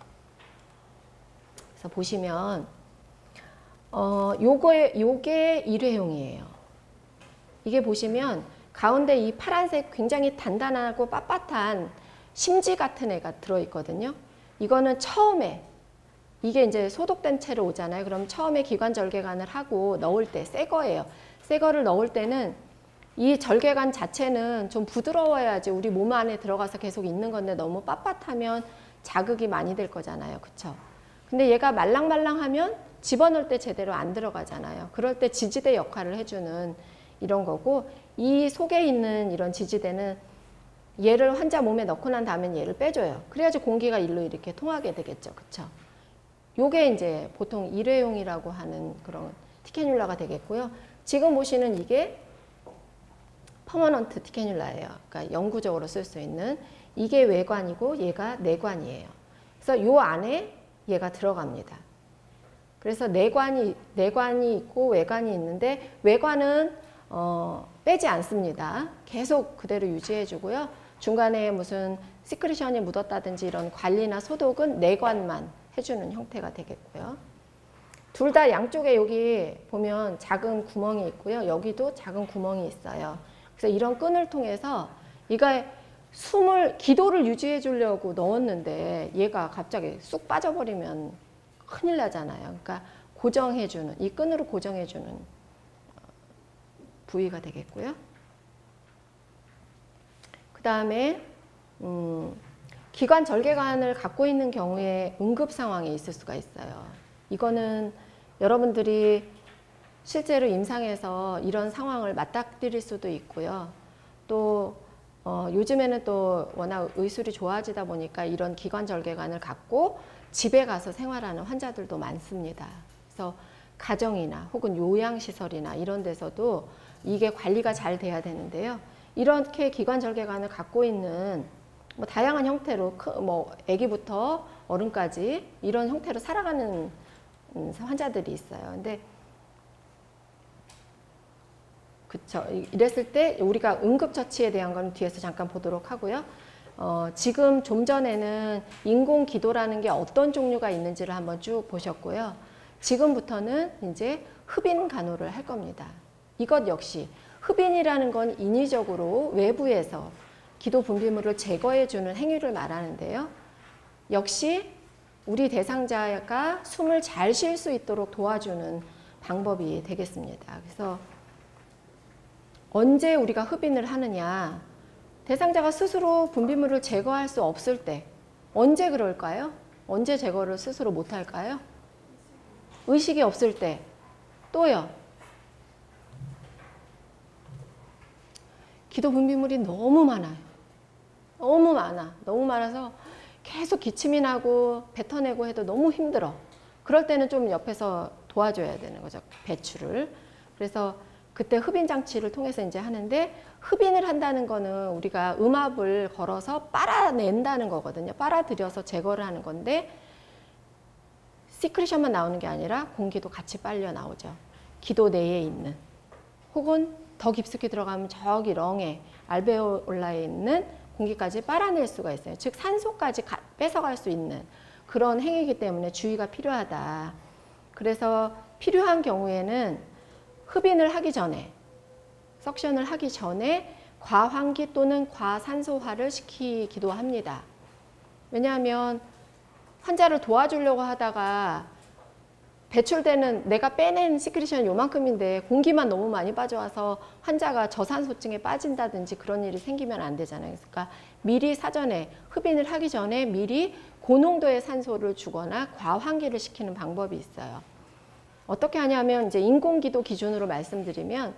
Speaker 1: 그래서 보시면 어, 요거에 요게 일회용이에요. 이게 보시면 가운데 이 파란색 굉장히 단단하고 빳빳한 심지 같은 애가 들어있거든요. 이거는 처음에 이게 이제 소독된 채로 오잖아요. 그럼 처음에 기관 절개관을 하고 넣을 때 새 거예요. 새 거를 넣을 때는 이 절개관 자체는 좀 부드러워야지 우리 몸 안에 들어가서 계속 있는 건데 너무 빳빳하면 자극이 많이 될 거잖아요. 그쵸? 근데 얘가 말랑말랑하면 집어넣을 때 제대로 안 들어가잖아요. 그럴 때 지지대 역할을 해주는 이런 거고 이 속에 있는 이런 지지대는 얘를 환자 몸에 넣고 난 다음에 얘를 빼줘요. 그래야지 공기가 일로 이렇게 통하게 되겠죠. 그쵸? 요게 이제 보통 일회용이라고 하는 그런 티캐뉼라가 되겠고요. 지금 보시는 이게 퍼머넌트 티캐뉼라예요. 그러니까 영구적으로 쓸 수 있는 이게 외관이고 얘가 내관이에요. 그래서 요 안에 얘가 들어갑니다. 그래서 내관이 내관이 있고 외관이 있는데 외관은 어, 빼지 않습니다. 계속 그대로 유지해 주고요. 중간에 무슨 시크리션이 묻었다든지 이런 관리나 소독은 내관만 해주는 형태가 되겠고요. 둘 다 양쪽에 여기 보면 작은 구멍이 있고요. 여기도 작은 구멍이 있어요. 그래서 이런 끈을 통해서 얘가 숨을 기도를 유지해 주려고 넣었는데 얘가 갑자기 쑥 빠져버리면 큰일 나잖아요. 그러니까 고정해 주는 이 끈으로 고정해 주는 부위가 되겠고요. 그 다음에 음, 기관 절개관을 갖고 있는 경우에 응급 상황이 있을 수가 있어요. 이거는 여러분들이 실제로 임상에서 이런 상황을 맞닥뜨릴 수도 있고요. 또 어, 요즘에는 또 워낙 의술이 좋아지다 보니까 이런 기관절개관을 갖고 집에 가서 생활하는 환자들도 많습니다. 그래서 가정이나 혹은 요양시설이나 이런 데서도 이게 관리가 잘 돼야 되는데요. 이렇게 기관절개관을 갖고 있는 뭐 다양한 형태로 뭐 아기부터 어른까지 이런 형태로 살아가는 환자들이 있어요. 근데 그쵸. 이랬을 때 우리가 응급처치에 대한 건 뒤에서 잠깐 보도록 하고요. 어, 지금 좀 전에는 인공기도라는 게 어떤 종류가 있는지를 한번 쭉 보셨고요. 지금부터는 이제 흡인 간호를 할 겁니다. 이것 역시 흡인이라는 건 인위적으로 외부에서 기도 분비물을 제거해주는 행위를 말하는데요. 역시 우리 대상자가 숨을 잘 쉴 수 있도록 도와주는 방법이 되겠습니다. 그래서 언제 우리가 흡인을 하느냐, 대상자가 스스로 분비물을 제거할 수 없을 때 언제 그럴까요? 언제 제거를 스스로 못할까요? 의식이 없을 때. 또요, 기도 분비물이 너무 많아요. 너무 많아. 너무 많아서 계속 기침이 나고 뱉어내고 해도 너무 힘들어. 그럴 때는 좀 옆에서 도와줘야 되는 거죠, 배출을. 그래서 그때 흡인 장치를 통해서 이제 하는데, 흡인을 한다는 거는 우리가 음압을 걸어서 빨아낸다는 거거든요. 빨아들여서 제거를 하는 건데, 시크리션만 나오는 게 아니라 공기도 같이 빨려 나오죠. 기도 내에 있는, 혹은 더 깊숙이 들어가면 저기 렁에 알베올라에 있는 공기까지 빨아낼 수가 있어요. 즉 산소까지 가, 뺏어갈 수 있는 그런 행위이기 때문에 주의가 필요하다. 그래서 필요한 경우에는 흡인을 하기 전에, 석션을 하기 전에 과환기 또는 과산소화를 시키기도 합니다. 왜냐하면 환자를 도와주려고 하다가 배출되는, 내가 빼낸 시크리션이 요만큼인데 공기만 너무 많이 빠져와서 환자가 저산소증에 빠진다든지 그런 일이 생기면 안 되잖아요. 그러니까 미리 사전에 흡인을 하기 전에 미리 고농도의 산소를 주거나 과환기를 시키는 방법이 있어요. 어떻게 하냐면 이제 인공기도 기준으로 말씀드리면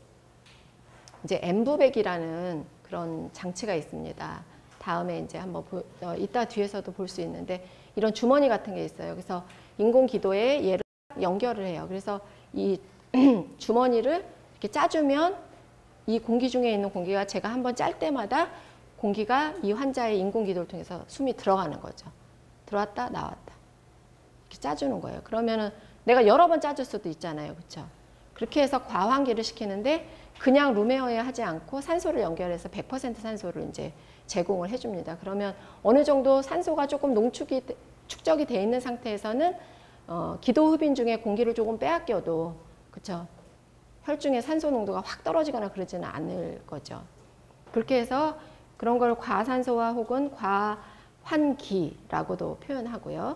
Speaker 1: 이제 엠부백이라는 그런 장치가 있습니다. 다음에 이제 한번 보, 어, 이따 뒤에서도 볼 수 있는데 이런 주머니 같은 게 있어요. 그래서 인공기도에 얘를 연결을 해요. 그래서 이 주머니를 이렇게 짜주면 이 공기 중에 있는 공기가 제가 한번 짤 때마다 공기가 이 환자의 인공기도를 통해서 숨이 들어가는 거죠. 들어왔다 나왔다 이렇게 짜주는 거예요. 그러면은 내가 여러 번 짜줄 수도 있잖아요. 그렇죠? 그렇게 해서 과환기를 시키는데 그냥 룸에어에 하지 않고 산소를 연결해서 백 퍼센트 산소를 이제 제공을 해줍니다. 그러면 어느 정도 산소가 조금 농축이 축적이 돼 있는 상태에서는 어, 기도 흡인 중에 공기를 조금 빼앗겨도 그렇죠? 혈중의 산소 농도가 확 떨어지거나 그러지는 않을 거죠. 그렇게 해서 그런 걸 과산소화 혹은 과환기라고도 표현하고요.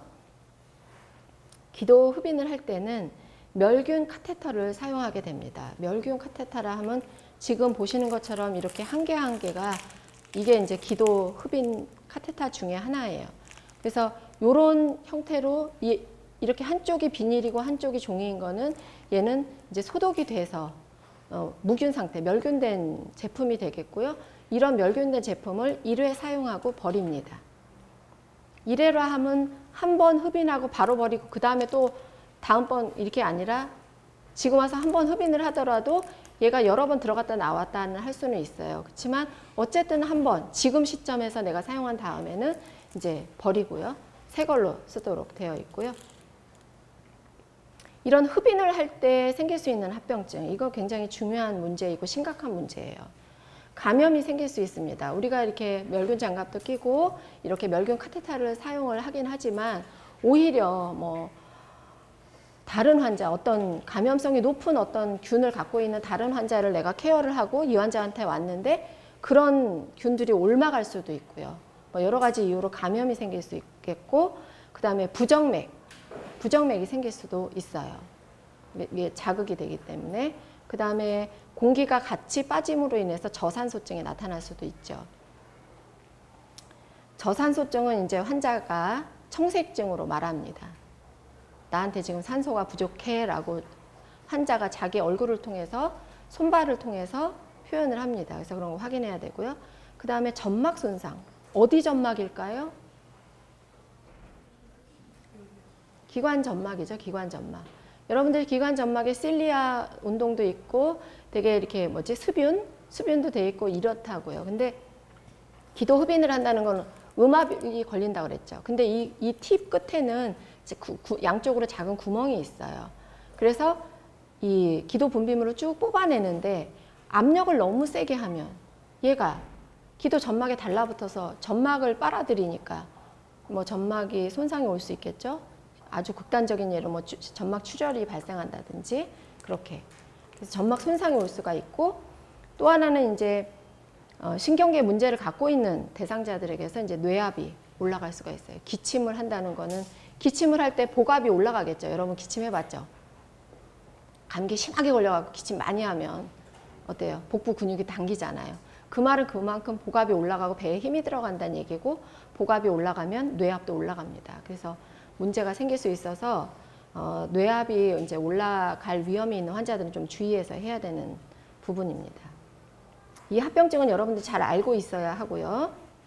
Speaker 1: 기도 흡인을 할 때는 멸균 카테터를 사용하게 됩니다. 멸균 카테터라 하면 지금 보시는 것처럼 이렇게 한 개 한 개가 이게 이제 기도 흡인 카테터 중에 하나예요. 그래서 이런 형태로 이, 이렇게 한쪽이 비닐이고 한쪽이 종이인 거는 얘는 이제 소독이 돼서 어, 무균 상태, 멸균된 제품이 되겠고요. 이런 멸균된 제품을 일 회 사용하고 버립니다. 일 회라 하면 한 번 흡인하고 바로 버리고 그 다음에 또 다음번 이렇게 아니라 지금 와서 한 번 흡인을 하더라도 얘가 여러 번 들어갔다 나왔다는 할 수는 있어요. 그렇지만 어쨌든 한 번 지금 시점에서 내가 사용한 다음에는 이제 버리고요. 새 걸로 쓰도록 되어 있고요. 이런 흡인을 할 때 생길 수 있는 합병증, 이거 굉장히 중요한 문제이고 심각한 문제예요. 감염이 생길 수 있습니다. 우리가 이렇게 멸균 장갑도 끼고 이렇게 멸균 카테터를 사용을 하긴 하지만 오히려 뭐 다른 환자, 어떤 감염성이 높은 어떤 균을 갖고 있는 다른 환자를 내가 케어를 하고 이 환자한테 왔는데 그런 균들이 옮아갈 수도 있고요. 뭐 여러 가지 이유로 감염이 생길 수 있겠고, 그 다음에 부정맥, 부정맥이 생길 수도 있어요. 이게 자극이 되기 때문에. 그 다음에 공기가 같이 빠짐으로 인해서 저산소증이 나타날 수도 있죠. 저산소증은 이제 환자가 청색증으로 말합니다. 나한테 지금 산소가 부족해 라고 환자가 자기 얼굴을 통해서, 손발을 통해서 표현을 합니다. 그래서 그런 거 확인해야 되고요. 그 다음에 점막 손상. 어디 점막일까요? 기관 점막이죠. 기관 점막. 여러분들 기관 점막에 실리아 운동도 있고 되게 이렇게 뭐지 수뷴? 수뷴도 돼 있고 이렇다고요. 근데 기도 흡인을 한다는 건 음압이 걸린다고 그랬죠. 근데 이, 이 팁 끝에는 이제 구, 구, 양쪽으로 작은 구멍이 있어요. 그래서 이 기도 분비물을 쭉 뽑아내는데 압력을 너무 세게 하면 얘가 기도 점막에 달라붙어서 점막을 빨아들이니까 뭐 점막이 손상이 올 수 있겠죠. 아주 극단적인 예로 뭐 추, 점막 출혈이 발생한다든지 그렇게. 그래서 점막 손상이 올 수가 있고 또 하나는 이제 어, 신경계 문제를 갖고 있는 대상자들에게서 이제 뇌압이 올라갈 수가 있어요. 기침을 한다는 거는 기침을 할 때 복압이 올라가겠죠. 여러분 기침해봤죠? 감기 심하게 걸려가지고 기침 많이 하면 어때요? 복부 근육이 당기잖아요. 그 말은 그만큼 복압이 올라가고 배에 힘이 들어간다는 얘기고 복압이 올라가면 뇌압도 올라갑니다. 그래서 문제가 생길 수 있어서 어, 뇌압이 이제 올라갈 위험이 있는 환자들은 좀 주의해서 해야 되는 부분입니다. 이 합병증은 여러분들 잘 알고 있어야 하고요.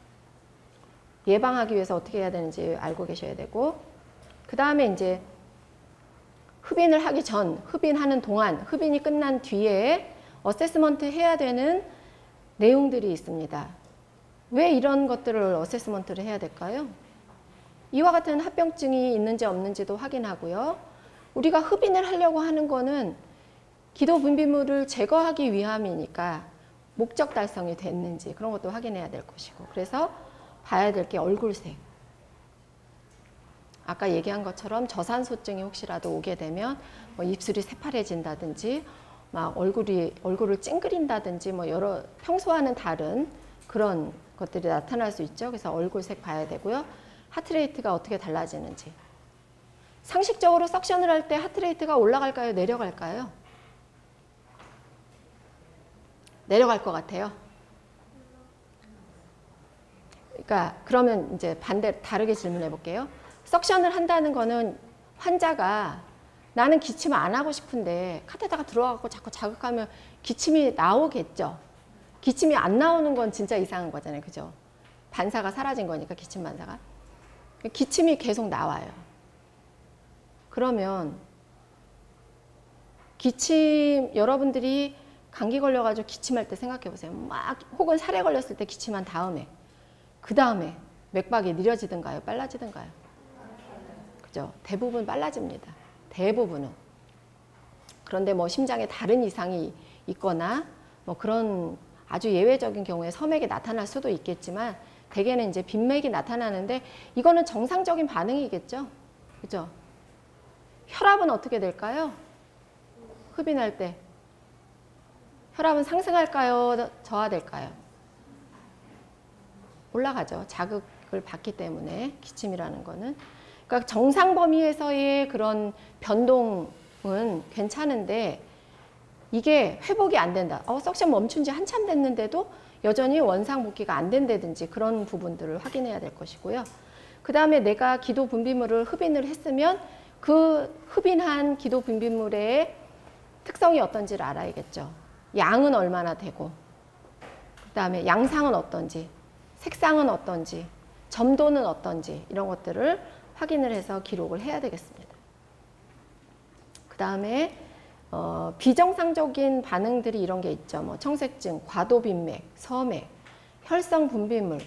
Speaker 1: 예방하기 위해서 어떻게 해야 되는지 알고 계셔야 되고 그 다음에 이제 흡인을 하기 전, 흡인하는 동안, 흡인이 끝난 뒤에 어세스먼트 해야 되는 내용들이 있습니다. 왜 이런 것들을 어세스먼트를 해야 될까요? 이와 같은 합병증이 있는지 없는지도 확인하고요. 우리가 흡인을 하려고 하는 거는 기도 분비물을 제거하기 위함이니까 목적 달성이 됐는지 그런 것도 확인해야 될 것이고 그래서 봐야 될 게 얼굴색. 아까 얘기한 것처럼 저산소증이 혹시라도 오게 되면 뭐 입술이 새파래진다든지 막 얼굴이 얼굴을 찡그린다든지 뭐 여러 평소와는 다른 그런 것들이 나타날 수 있죠. 그래서 얼굴색 봐야 되고요. 하트레이트가 어떻게 달라지는지. 상식적으로 석션을 할 때 하트레이트가 올라갈까요? 내려갈까요? 내려갈 것 같아요. 그러니까 그러면 이제 반대 다르게 질문해 볼게요. 석션을 한다는 거는 환자가 나는 기침을 안 하고 싶은데 카테다가 들어가고 자꾸 자극하면 기침이 나오겠죠. 기침이 안 나오는 건 진짜 이상한 거잖아요. 그죠? 반사가 사라진 거니까 기침 반사가. 기침이 계속 나와요. 그러면 기침 여러분들이 감기 걸려가지고 기침할 때 생각해 보세요. 막 혹은 살에 걸렸을 때 기침한 다음에 그 다음에 맥박이 느려지든가요? 빨라지든가요? 그죠? 대부분 빨라집니다. 대부분은. 그런데 뭐 심장에 다른 이상이 있거나 뭐 그런 아주 예외적인 경우에 섬액이 나타날 수도 있겠지만 대개는 이제 빈맥이 나타나는데 이거는 정상적인 반응이겠죠? 그죠? 혈압은 어떻게 될까요? 흡인할 때. 혈압은 상승할까요? 저하될까요? 올라가죠. 자극을 받기 때문에 기침이라는 거는. 그러니까 정상 범위에서의 그런 변동은 괜찮은데 이게 회복이 안 된다. 어, 석션 멈춘 지 한참 됐는데도 여전히 원상 복귀가 안 된다든지 그런 부분들을 확인해야 될 것이고요. 그 다음에 내가 기도 분비물을 흡인을 했으면 그 흡인한 기도 분비물의 특성이 어떤지를 알아야겠죠. 양은 얼마나 되고 그 다음에 양상은 어떤지 색상은 어떤지 점도는 어떤지 이런 것들을 확인을 해서 기록을 해야 되겠습니다. 그 다음에 어, 비정상적인 반응들이 이런 게 있죠. 뭐 청색증, 과도빈맥, 서맥, 혈성 분비물.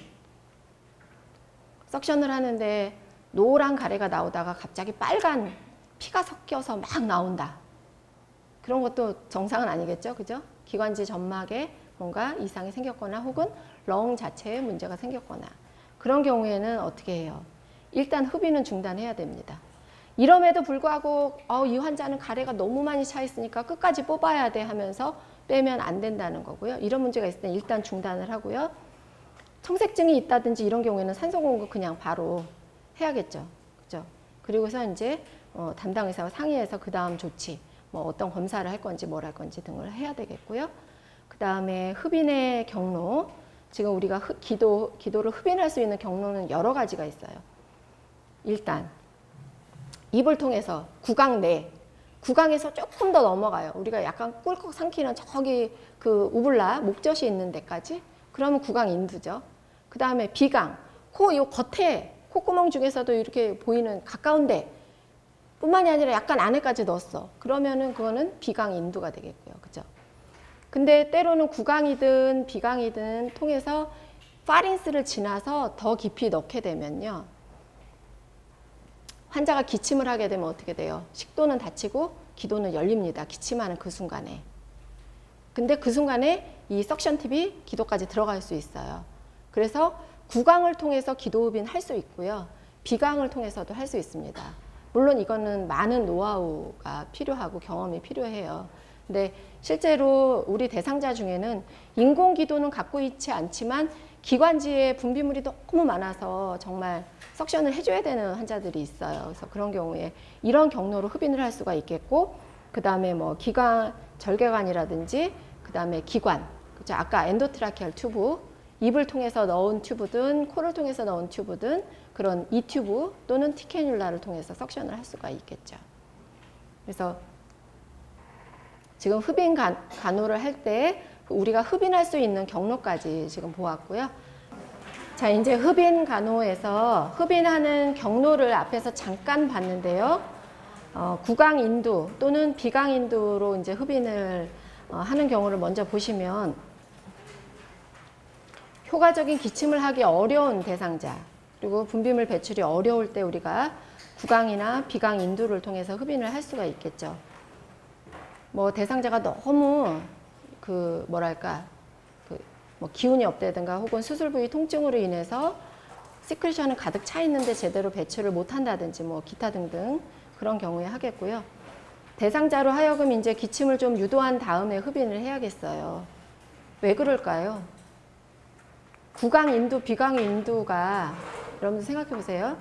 Speaker 1: 석션을 하는데 노란 가래가 나오다가 갑자기 빨간 피가 섞여서 막 나온다. 그런 것도 정상은 아니겠죠. 그죠? 기관지 점막에 뭔가 이상이 생겼거나 혹은 렁 자체에 문제가 생겼거나 그런 경우에는 어떻게 해요? 일단 흡인은 중단해야 됩니다. 이럼에도 불구하고 어, 이 환자는 가래가 너무 많이 차 있으니까 끝까지 뽑아야 돼 하면서 빼면 안 된다는 거고요. 이런 문제가 있을 때 일단 중단을 하고요. 청색증이 있다든지 이런 경우에는 산소 공급 그냥 바로 해야겠죠. 그죠? 그리고서 이제 어, 담당 의사와 상의해서 그 다음 조치, 뭐 어떤 검사를 할 건지 뭘 할 건지 등을 해야 되겠고요. 그 다음에 흡인의 경로, 지금 우리가 흡, 기도, 기도를 흡인할 수 있는 경로는 여러 가지가 있어요. 일단 입을 통해서 구강 내 구강에서 조금 더 넘어가요. 우리가 약간 꿀꺽 삼키는 저기 그 우블라 목젖이 있는 데까지. 그러면 구강 인두죠. 그 다음에 비강, 코 요 겉에 콧구멍 중에서도 이렇게 보이는 가까운데 뿐만이 아니라 약간 안에까지 넣었어. 그러면은 그거는 비강 인두가 되겠고요. 그죠? 근데 때로는 구강이든 비강이든 통해서 파링스를 지나서 더 깊이 넣게 되면요. 환자가 기침을 하게 되면 어떻게 돼요? 식도는 닫히고 기도는 열립니다. 기침하는 그 순간에. 근데 그 순간에 이 석션 팁이 기도까지 들어갈 수 있어요. 그래서 구강을 통해서 기도흡인 할 수 있고요. 비강을 통해서도 할 수 있습니다. 물론 이거는 많은 노하우가 필요하고 경험이 필요해요. 근데 실제로 우리 대상자 중에는 인공기도는 갖고 있지 않지만 기관지에 분비물이 너무 많아서 정말 석션을 해줘야 되는 환자들이 있어요. 그래서 그런 경우에 이런 경로로 흡인을 할 수가 있겠고, 그 다음에 뭐 기관, 절개관이라든지, 그 다음에 기관, 그죠? 아까 엔도트라키얼 튜브, 입을 통해서 넣은 튜브든 코를 통해서 넣은 튜브든 그런 이 튜브 또는 티캐뉼라를 통해서 석션을 할 수가 있겠죠. 그래서 지금 흡인 간, 간호를 할 때 우리가 흡인할 수 있는 경로까지 지금 보았고요. 자, 이제 흡인 간호에서 흡인하는 경로를 앞에서 잠깐 봤는데요. 어, 구강 인두 또는 비강 인두로 이제 흡인을 어, 하는 경우를 먼저 보시면, 효과적인 기침을 하기 어려운 대상자, 그리고 분비물 배출이 어려울 때 우리가 구강이나 비강 인두를 통해서 흡인을 할 수가 있겠죠. 뭐 대상자가 너무 그 뭐랄까 그 뭐 기운이 없다든가 혹은 수술 부위 통증으로 인해서 시크리션은 가득 차 있는데 제대로 배출을 못 한다든지 뭐 기타 등등 그런 경우에 하겠고요. 대상자로 하여금 이제 기침을 좀 유도한 다음에 흡인을 해야겠어요. 왜 그럴까요? 구강 인두, 비강 인두가 여러분들 생각해 보세요.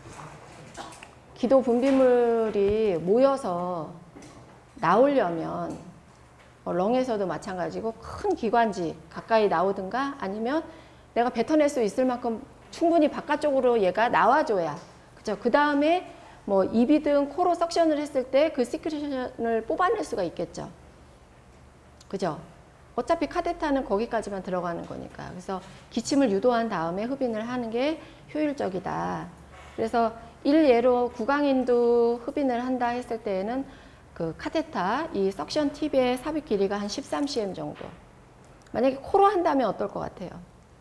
Speaker 1: 기도 분비물이 모여서 나오려면 렁에서도 마찬가지고 큰 기관지 가까이 나오든가 아니면 내가 뱉어낼 수 있을 만큼 충분히 바깥쪽으로 얘가 나와줘야, 그죠? 그 다음에 뭐 입이든 코로 석션을 했을 때 그 시크리션을 뽑아낼 수가 있겠죠. 그죠? 어차피 카데타는 거기까지만 들어가는 거니까. 그래서 기침을 유도한 다음에 흡인을 하는 게 효율적이다. 그래서 일예로 구강인두 흡인을 한다 했을 때에는 그 카테타, 이 석션 팁의 삽입 길이가 한 십삼 씨엠 정도. 만약에 코로 한다면 어떨 것 같아요?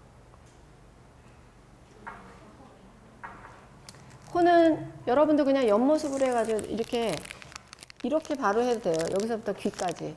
Speaker 1: 코는 여러분도 그냥 옆모습으로 해가지고 이렇게 이렇게 바로 해도 돼요. 여기서부터 귀까지.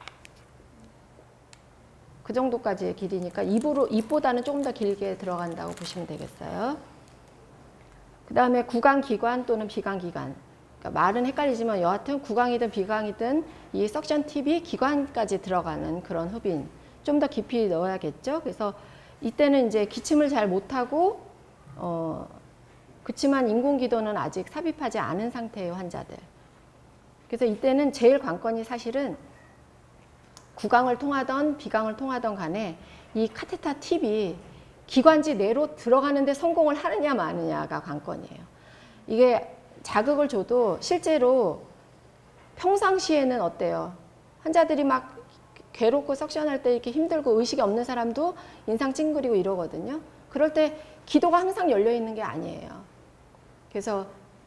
Speaker 1: 그 정도까지의 길이니까 입으로, 입보다는 조금 더 길게 들어간다고 보시면 되겠어요. 그 다음에 구강기관 또는 비강기관. 그러니까 말은 헷갈리지만 여하튼 구강이든 비강이든 이 석션 팁이 기관까지 들어가는 그런 흡인. 좀 더 깊이 넣어야겠죠. 그래서 이때는 이제 기침을 잘 못하고, 어, 그렇지만 인공기도는 아직 삽입하지 않은 상태의 환자들. 그래서 이때는 제일 관건이 사실은 구강을 통하던 비강을 통하던 간에 이 카테타 팁이 기관지 내로 들어가는데 성공을 하느냐 마느냐가 관건이에요. 이게 자극을 줘도 실제로 평상시에는 어때요? 환자들이 막 괴롭고 석션할 때 이렇게 힘들고 의식이 없는 사람도 인상 찡그리고 이러거든요. 그럴 때 기도가 항상 열려 있는 게 아니에요. 그래서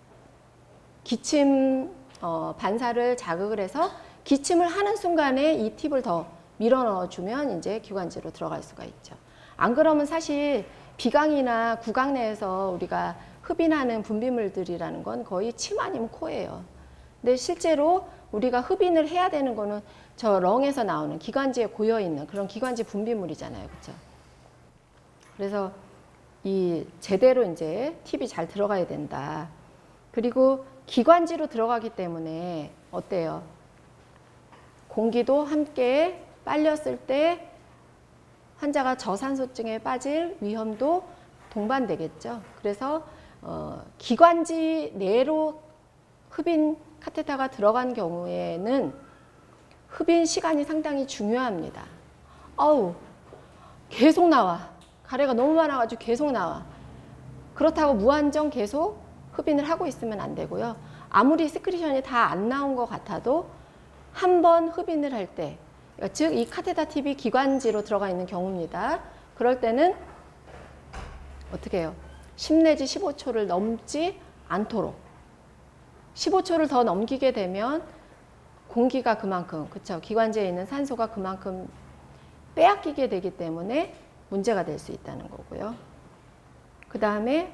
Speaker 1: 기침 어, 반사를 자극을 해서 기침을 하는 순간에 이 팁을 더 밀어 넣어주면 이제 기관지로 들어갈 수가 있죠. 안 그러면 사실 비강이나 구강 내에서 우리가 흡인하는 분비물들이라는 건 거의 침 아니면 코예요. 근데 실제로 우리가 흡인을 해야 되는 거는 저 렁에서 나오는 기관지에 고여 있는 그런 기관지 분비물이잖아요. 그렇죠? 그래서 이 제대로 이제 팁이 잘 들어가야 된다. 그리고 기관지로 들어가기 때문에 어때요? 공기도 함께 빨렸을 때 환자가 저산소증에 빠질 위험도 동반되겠죠. 그래서 어, 기관지 내로 흡인 카테타가 들어간 경우에는 흡인 시간이 상당히 중요합니다. 어우, 계속 나와. 가래가 너무 많아가지고 계속 나와. 그렇다고 무한정 계속 흡인을 하고 있으면 안 되고요. 아무리 스크리션이 다 안 나온 것 같아도 한 번 흡인을 할 때, 즉 이 카테터 팁이 기관지로 들어가 있는 경우입니다. 그럴 때는 어떻게 해요? 십 내지 십오 초를 넘지 않도록, 십오 초를 더 넘기게 되면 공기가 그만큼, 그쵸? 기관지에 있는 산소가 그만큼 빼앗기게 되기 때문에 문제가 될 수 있다는 거고요. 그 다음에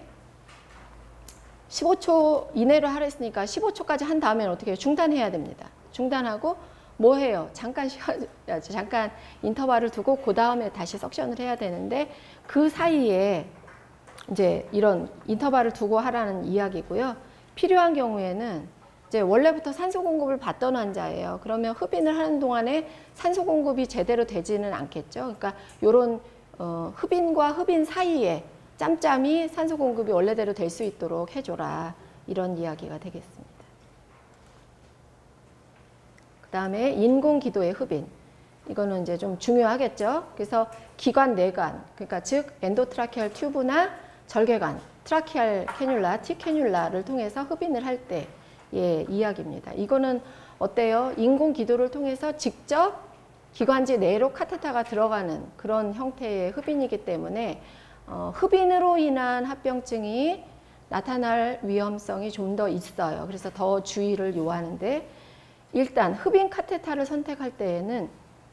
Speaker 1: 십오 초 이내로 하라 했으니까 십오 초까지 한 다음에 어떻게 해요? 중단해야 됩니다. 중단하고 뭐 해요? 잠깐 쉬어야죠. 잠깐 인터벌을 두고 그 다음에 다시 석션을 해야 되는데 그 사이에 이제 이런 인터벌을 두고 하라는 이야기고요. 필요한 경우에는 이제 원래부터 산소 공급을 받던 환자예요. 그러면 흡인을 하는 동안에 산소 공급이 제대로 되지는 않겠죠. 그러니까 이런 어, 흡인과 흡인 사이에 짬짬이 산소 공급이 원래대로 될 수 있도록 해줘라. 이런 이야기가 되겠습니다. 그 다음에 인공기도의 흡인. 이거는 이제 좀 중요하겠죠. 그래서 기관 내관, 그러니까 즉 엔도트라키얼 튜브나 절개관, 트라키알 캐뉼라, T 캐뉼라를 통해서 흡인을 할 때의 이야기입니다. 이거는 어때요? 인공기도를 통해서 직접 기관지 내로 카테터가 들어가는 그런 형태의 흡인이기 때문에 어, 흡인으로 인한 합병증이 나타날 위험성이 좀 더 있어요. 그래서 더 주의를 요하는데 일단 흡인 카테터를 선택할 때에는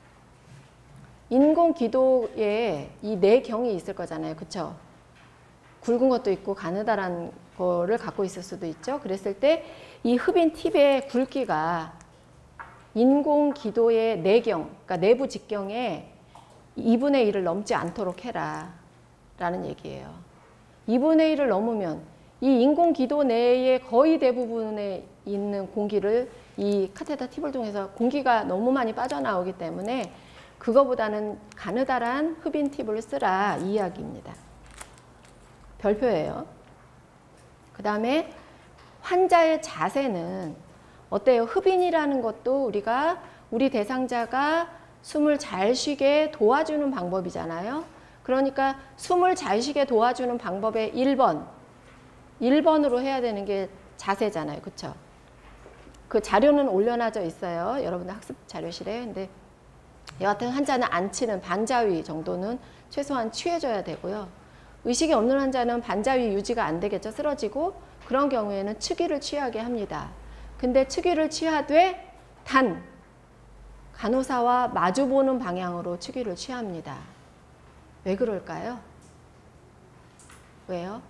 Speaker 1: 인공기도에 이 내경이 있을 거잖아요. 그쵸? 굵은 것도 있고 가느다란 거를 갖고 있을 수도 있죠. 그랬을 때 이 흡인 팁의 굵기가 인공기도의 내경, 그러니까 내부 직경에 이분의 일을 넘지 않도록 해라 라는 얘기예요. 이분의 일을 넘으면 이 인공기도 내에 거의 대부분에 있는 공기를 이 카테터 팁을 통해서 공기가 너무 많이 빠져나오기 때문에 그거보다는 가느다란 흡인 팁을 쓰라 이 이야기입니다. 별표예요. 그 다음에 환자의 자세는 어때요? 흡인이라는 것도 우리가 우리 대상자가 숨을 잘 쉬게 도와주는 방법이잖아요. 그러니까 숨을 잘 쉬게 도와주는 방법의 일 번, 일 번으로 해야 되는 게 자세잖아요. 그쵸? 그 자료는 올려놔져 있어요. 여러분들 학습 자료실에. 근데 여하튼 환자는 앉히는 반자위 정도는 최소한 취해줘야 되고요. 의식이 없는 환자는 반자위 유지가 안 되겠죠. 쓰러지고 그런 경우에는 측위를 취하게 합니다. 근데 측위를 취하되 단 간호사와 마주보는 방향으로 측위를 취합니다. 왜 그럴까요? 왜요?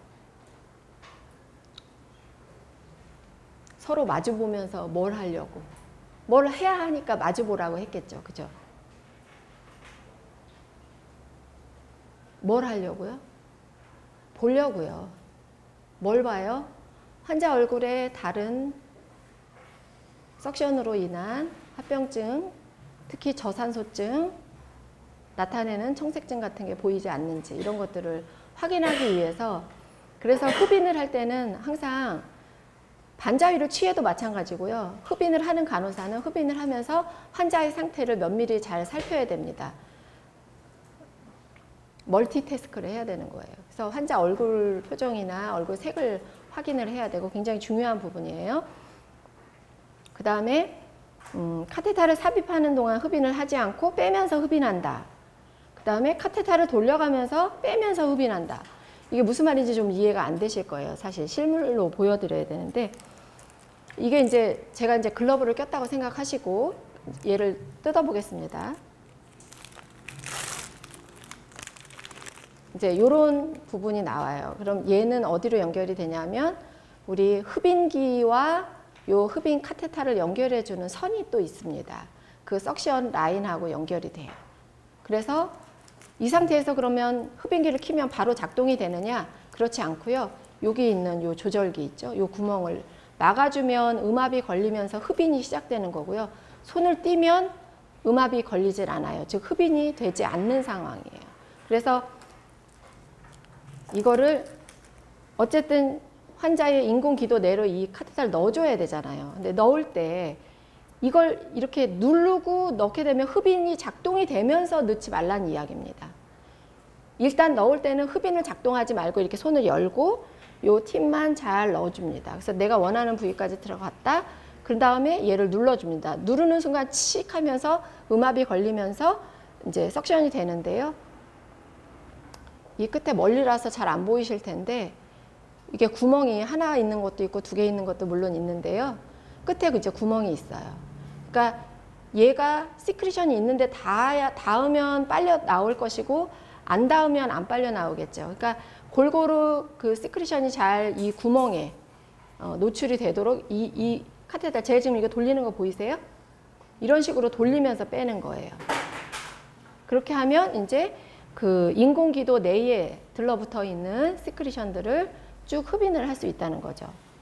Speaker 1: 서로 마주보면서 뭘 하려고? 뭘 해야 하니까 마주보라고 했겠죠. 그죠? 뭘 하려고요? 보려고요. 뭘 봐요? 환자 얼굴에 다른 석션으로 인한 합병증, 특히 저산소증, 나타내는 청색증 같은 게 보이지 않는지 이런 것들을 확인하기 위해서 그래서 흡인을 할 때는 항상 반자위를 취해도 마찬가지고요. 흡인을 하는 간호사는 흡인을 하면서 환자의 상태를 면밀히 잘 살펴야 됩니다. 멀티태스크를 해야 되는 거예요. 그래서 환자 얼굴 표정이나 얼굴 색을 확인을 해야 되고 굉장히 중요한 부분이에요. 그 다음에 음, 카테터를 삽입하는 동안 흡인을 하지 않고 빼면서 흡인한다. 그 다음에 카테터를 돌려가면서 빼면서 흡인한다. 이게 무슨 말인지 좀 이해가 안 되실 거예요. 사실 실물로 보여드려야 되는데 이게 이제 제가 이제 글러브를 꼈다고 생각하시고 얘를 뜯어보겠습니다. 이제 이런 부분이 나와요. 그럼 얘는 어디로 연결이 되냐면 우리 흡인기와 요 흡인 카테터를 연결해주는 선이 또 있습니다. 그 석션 라인하고 연결이 돼요. 그래서 이 상태에서 그러면 흡인기를 키면 바로 작동이 되느냐? 그렇지 않고요. 여기 있는 요 조절기 있죠? 요 구멍을 막아주면 음압이 걸리면서 흡인이 시작되는 거고요. 손을 띄면 음압이 걸리질 않아요. 즉 흡인이 되지 않는 상황이에요. 그래서 이거를 어쨌든 환자의 인공기도 내로 이 카테터를 넣어줘야 되잖아요. 근데 넣을 때 이걸 이렇게 누르고 넣게 되면 흡인이 작동이 되면서 넣지 말라는 이야기입니다. 일단 넣을 때는 흡인을 작동하지 말고 이렇게 손을 열고 요 팁만 잘 넣어줍니다. 그래서 내가 원하는 부위까지 들어갔다. 그 다음에 얘를 눌러줍니다. 누르는 순간 칙 하면서 음압이 걸리면서 이제 석션이 되는데요. 이 끝에 멀리라서 잘 안 보이실 텐데 이게 구멍이 하나 있는 것도 있고 두 개 있는 것도 물론 있는데요. 끝에 이제 구멍이 있어요. 그러니까 얘가 시크리션이 있는데 닿아야, 닿으면 빨려 나올 것이고 안 닿으면 안 빨려 나오겠죠. 그러니까 골고루 그 시크리션이 잘 이 구멍에 어, 노출이 되도록 이, 이 카테터, 제가 지금 이거 돌리는 거 보이세요? 이런 식으로 돌리면서 빼는 거예요. 그렇게 하면 이제 그 인공기도 내에 들러붙어 있는 시크리션들을 쭉 흡인을 할 수 있다는 거죠.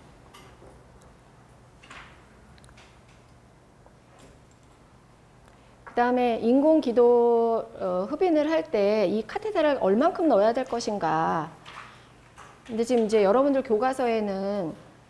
Speaker 1: 그 다음에 인공기도 어, 흡인을 할 때 이 카테테를 얼만큼 넣어야 될 것인가. 근데 지금 이제 여러분들 교과서에는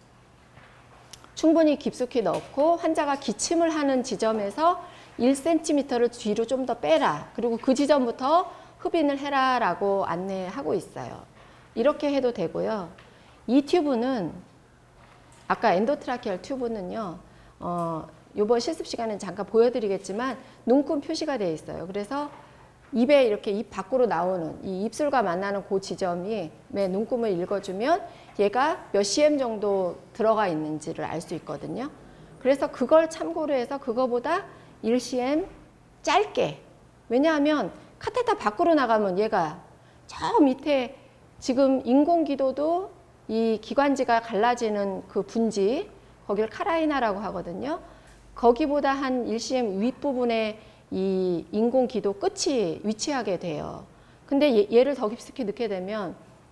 Speaker 1: 충분히 깊숙이 넣고 환자가 기침을 하는 지점에서 일 센티미터를 뒤로 좀 더 빼라. 그리고 그 지점부터 흡인을 해라 라고 안내하고 있어요. 이렇게 해도 되고요. 이 튜브는 아까 엔도트라키얼 튜브는요. 어, 이번 실습 시간에 잠깐 보여드리겠지만 눈금 표시가 되어 있어요. 그래서 입에 이렇게 입 밖으로 나오는 이 입술과 만나는 그 지점이 내 눈금을 읽어주면 얘가 몇 씨엠 정도 들어가 있는지를 알 수 있거든요. 그래서 그걸 참고로 해서 그거보다 일 씨엠 짧게, 왜냐하면 카테터 밖으로 나가면 얘가 저 밑에 지금 인공기도도 이 기관지가 갈라지는 그 분지, 거기를 카라이나라고 하거든요. 거기보다 한 일 씨엠 윗부분에 이 인공기도 끝이 위치하게 돼요. 근데 얘를 더 깊숙이 넣게 되면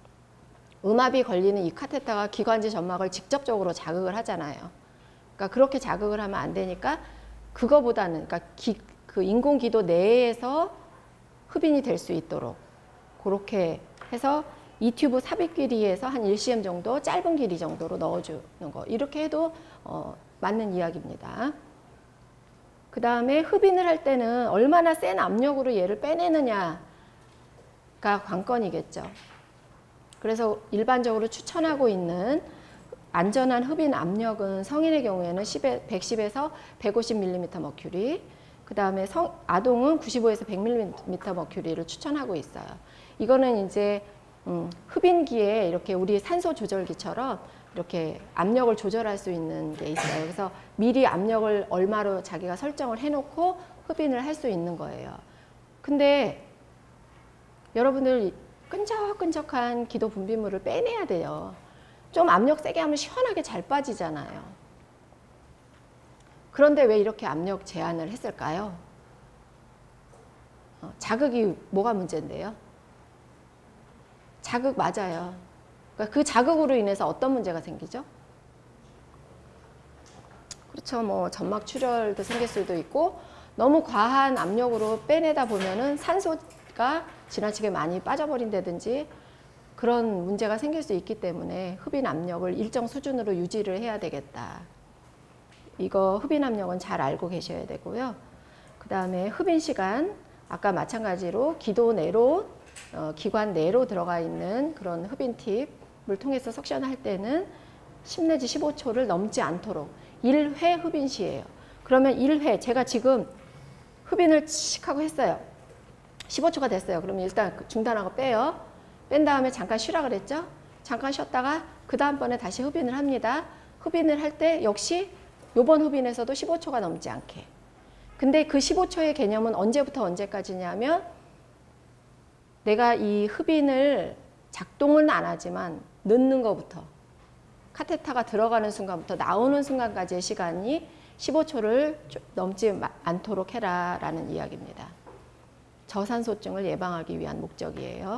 Speaker 1: 음압이 걸리는 이 카테터가 기관지 점막을 직접적으로 자극을 하잖아요. 그러니까 그렇게 자극을 하면 안 되니까 그거보다는, 그러니까 기, 그 인공기도 내에서 흡인이 될 수 있도록 그렇게 해서 이 튜브 삽입 길이에서 한 일 씨엠 정도, 짧은 길이 정도로 넣어주는 거. 이렇게 해도 어, 맞는 이야기입니다. 그 다음에 흡인을 할 때는 얼마나 센 압력으로 얘를 빼내느냐가 관건이겠죠. 그래서 일반적으로 추천하고 있는 안전한 흡인 압력은 성인의 경우에는 백십에서 백오십 밀리미터 머큐리, 그 다음에 아동은 구십오에서 백 밀리미터 머큐리를 추천하고 있어요. 이거는 이제 음, 흡인기에 이렇게 우리 산소 조절기처럼 이렇게 압력을 조절할 수 있는 게 있어요. 그래서 미리 압력을 얼마로 자기가 설정을 해놓고 흡인을 할 수 있는 거예요. 근데 여러분들 끈적끈적한 기도 분비물을 빼내야 돼요. 좀 압력 세게 하면 시원하게 잘 빠지잖아요. 그런데 왜 이렇게 압력 제한을 했을까요? 어, 자극이 뭐가 문제인데요? 자극 맞아요. 그러니까 그 자극으로 인해서 어떤 문제가 생기죠? 그렇죠. 뭐 점막 출혈도 생길 수도 있고 너무 과한 압력으로 빼내다 보면은 산소가 지나치게 많이 빠져버린다든지 그런 문제가 생길 수 있기 때문에 흡인 압력을 일정 수준으로 유지를 해야 되겠다. 이거 흡인 압력은 잘 알고 계셔야 되고요. 그 다음에 흡인 시간, 아까 마찬가지로 기도 내로 어, 기관 내로 들어가 있는 그런 흡인 팁을 통해서 석션할 때는 십 내지 십오 초를 넘지 않도록 일 회 흡인 시예요. 그러면 일 회, 제가 지금 흡인을 칙 하고 했어요. 십오 초가 됐어요. 그러면 일단 중단하고 빼요. 뺀 다음에 잠깐 쉬라 그랬죠? 잠깐 쉬었다가 그 다음번에 다시 흡인을 합니다. 흡인을 할 때 역시 요번 흡인에서도 십오 초가 넘지 않게. 근데 그 십오 초의 개념은 언제부터 언제까지냐면 내가 이 흡인을 작동은 안 하지만 넣는 것부터 카테터가 들어가는 순간부터 나오는 순간까지의 시간이 십오 초를 넘지 않도록 해라 라는 이야기입니다. 저산소증을 예방하기 위한 목적이에요.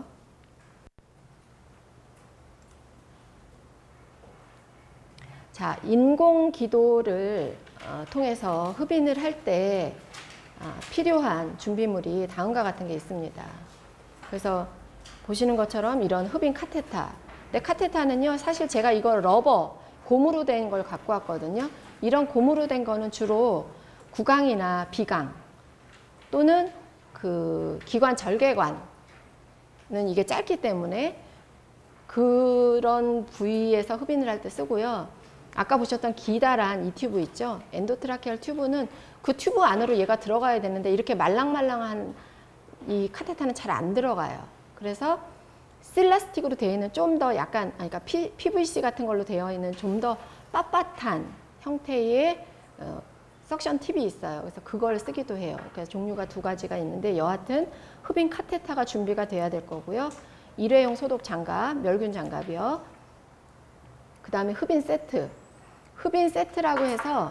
Speaker 1: 자, 인공기도를 어, 통해서 흡인을 할 때 어, 필요한 준비물이 다음과 같은 게 있습니다. 그래서 보시는 것처럼 이런 흡인 카테터. 근데 카테터는요, 사실 제가 이거 러버, 고무로 된 걸 갖고 왔거든요. 이런 고무로 된 거는 주로 구강이나 비강 또는 그 기관 절개관은 이게 짧기 때문에 그런 부위에서 흡인을 할 때 쓰고요. 아까 보셨던 기다란 이 튜브 있죠? 엔도트라케얼 튜브는 그 튜브 안으로 얘가 들어가야 되는데 이렇게 말랑말랑한 이 카테터는 잘 안 들어가요. 그래서 실라스틱으로 되어 있는 좀 더 약간, 그러니까 피, 피브이씨 같은 걸로 되어 있는 좀 더 빳빳한 형태의 어, 석션 팁이 있어요. 그래서 그걸 쓰기도 해요. 그래서 종류가 두 가지가 있는데 여하튼 흡인 카테터가 준비가 돼야 될 거고요. 일회용 소독 장갑, 멸균 장갑이요. 그 다음에 흡인 세트. 흡인 세트라고 해서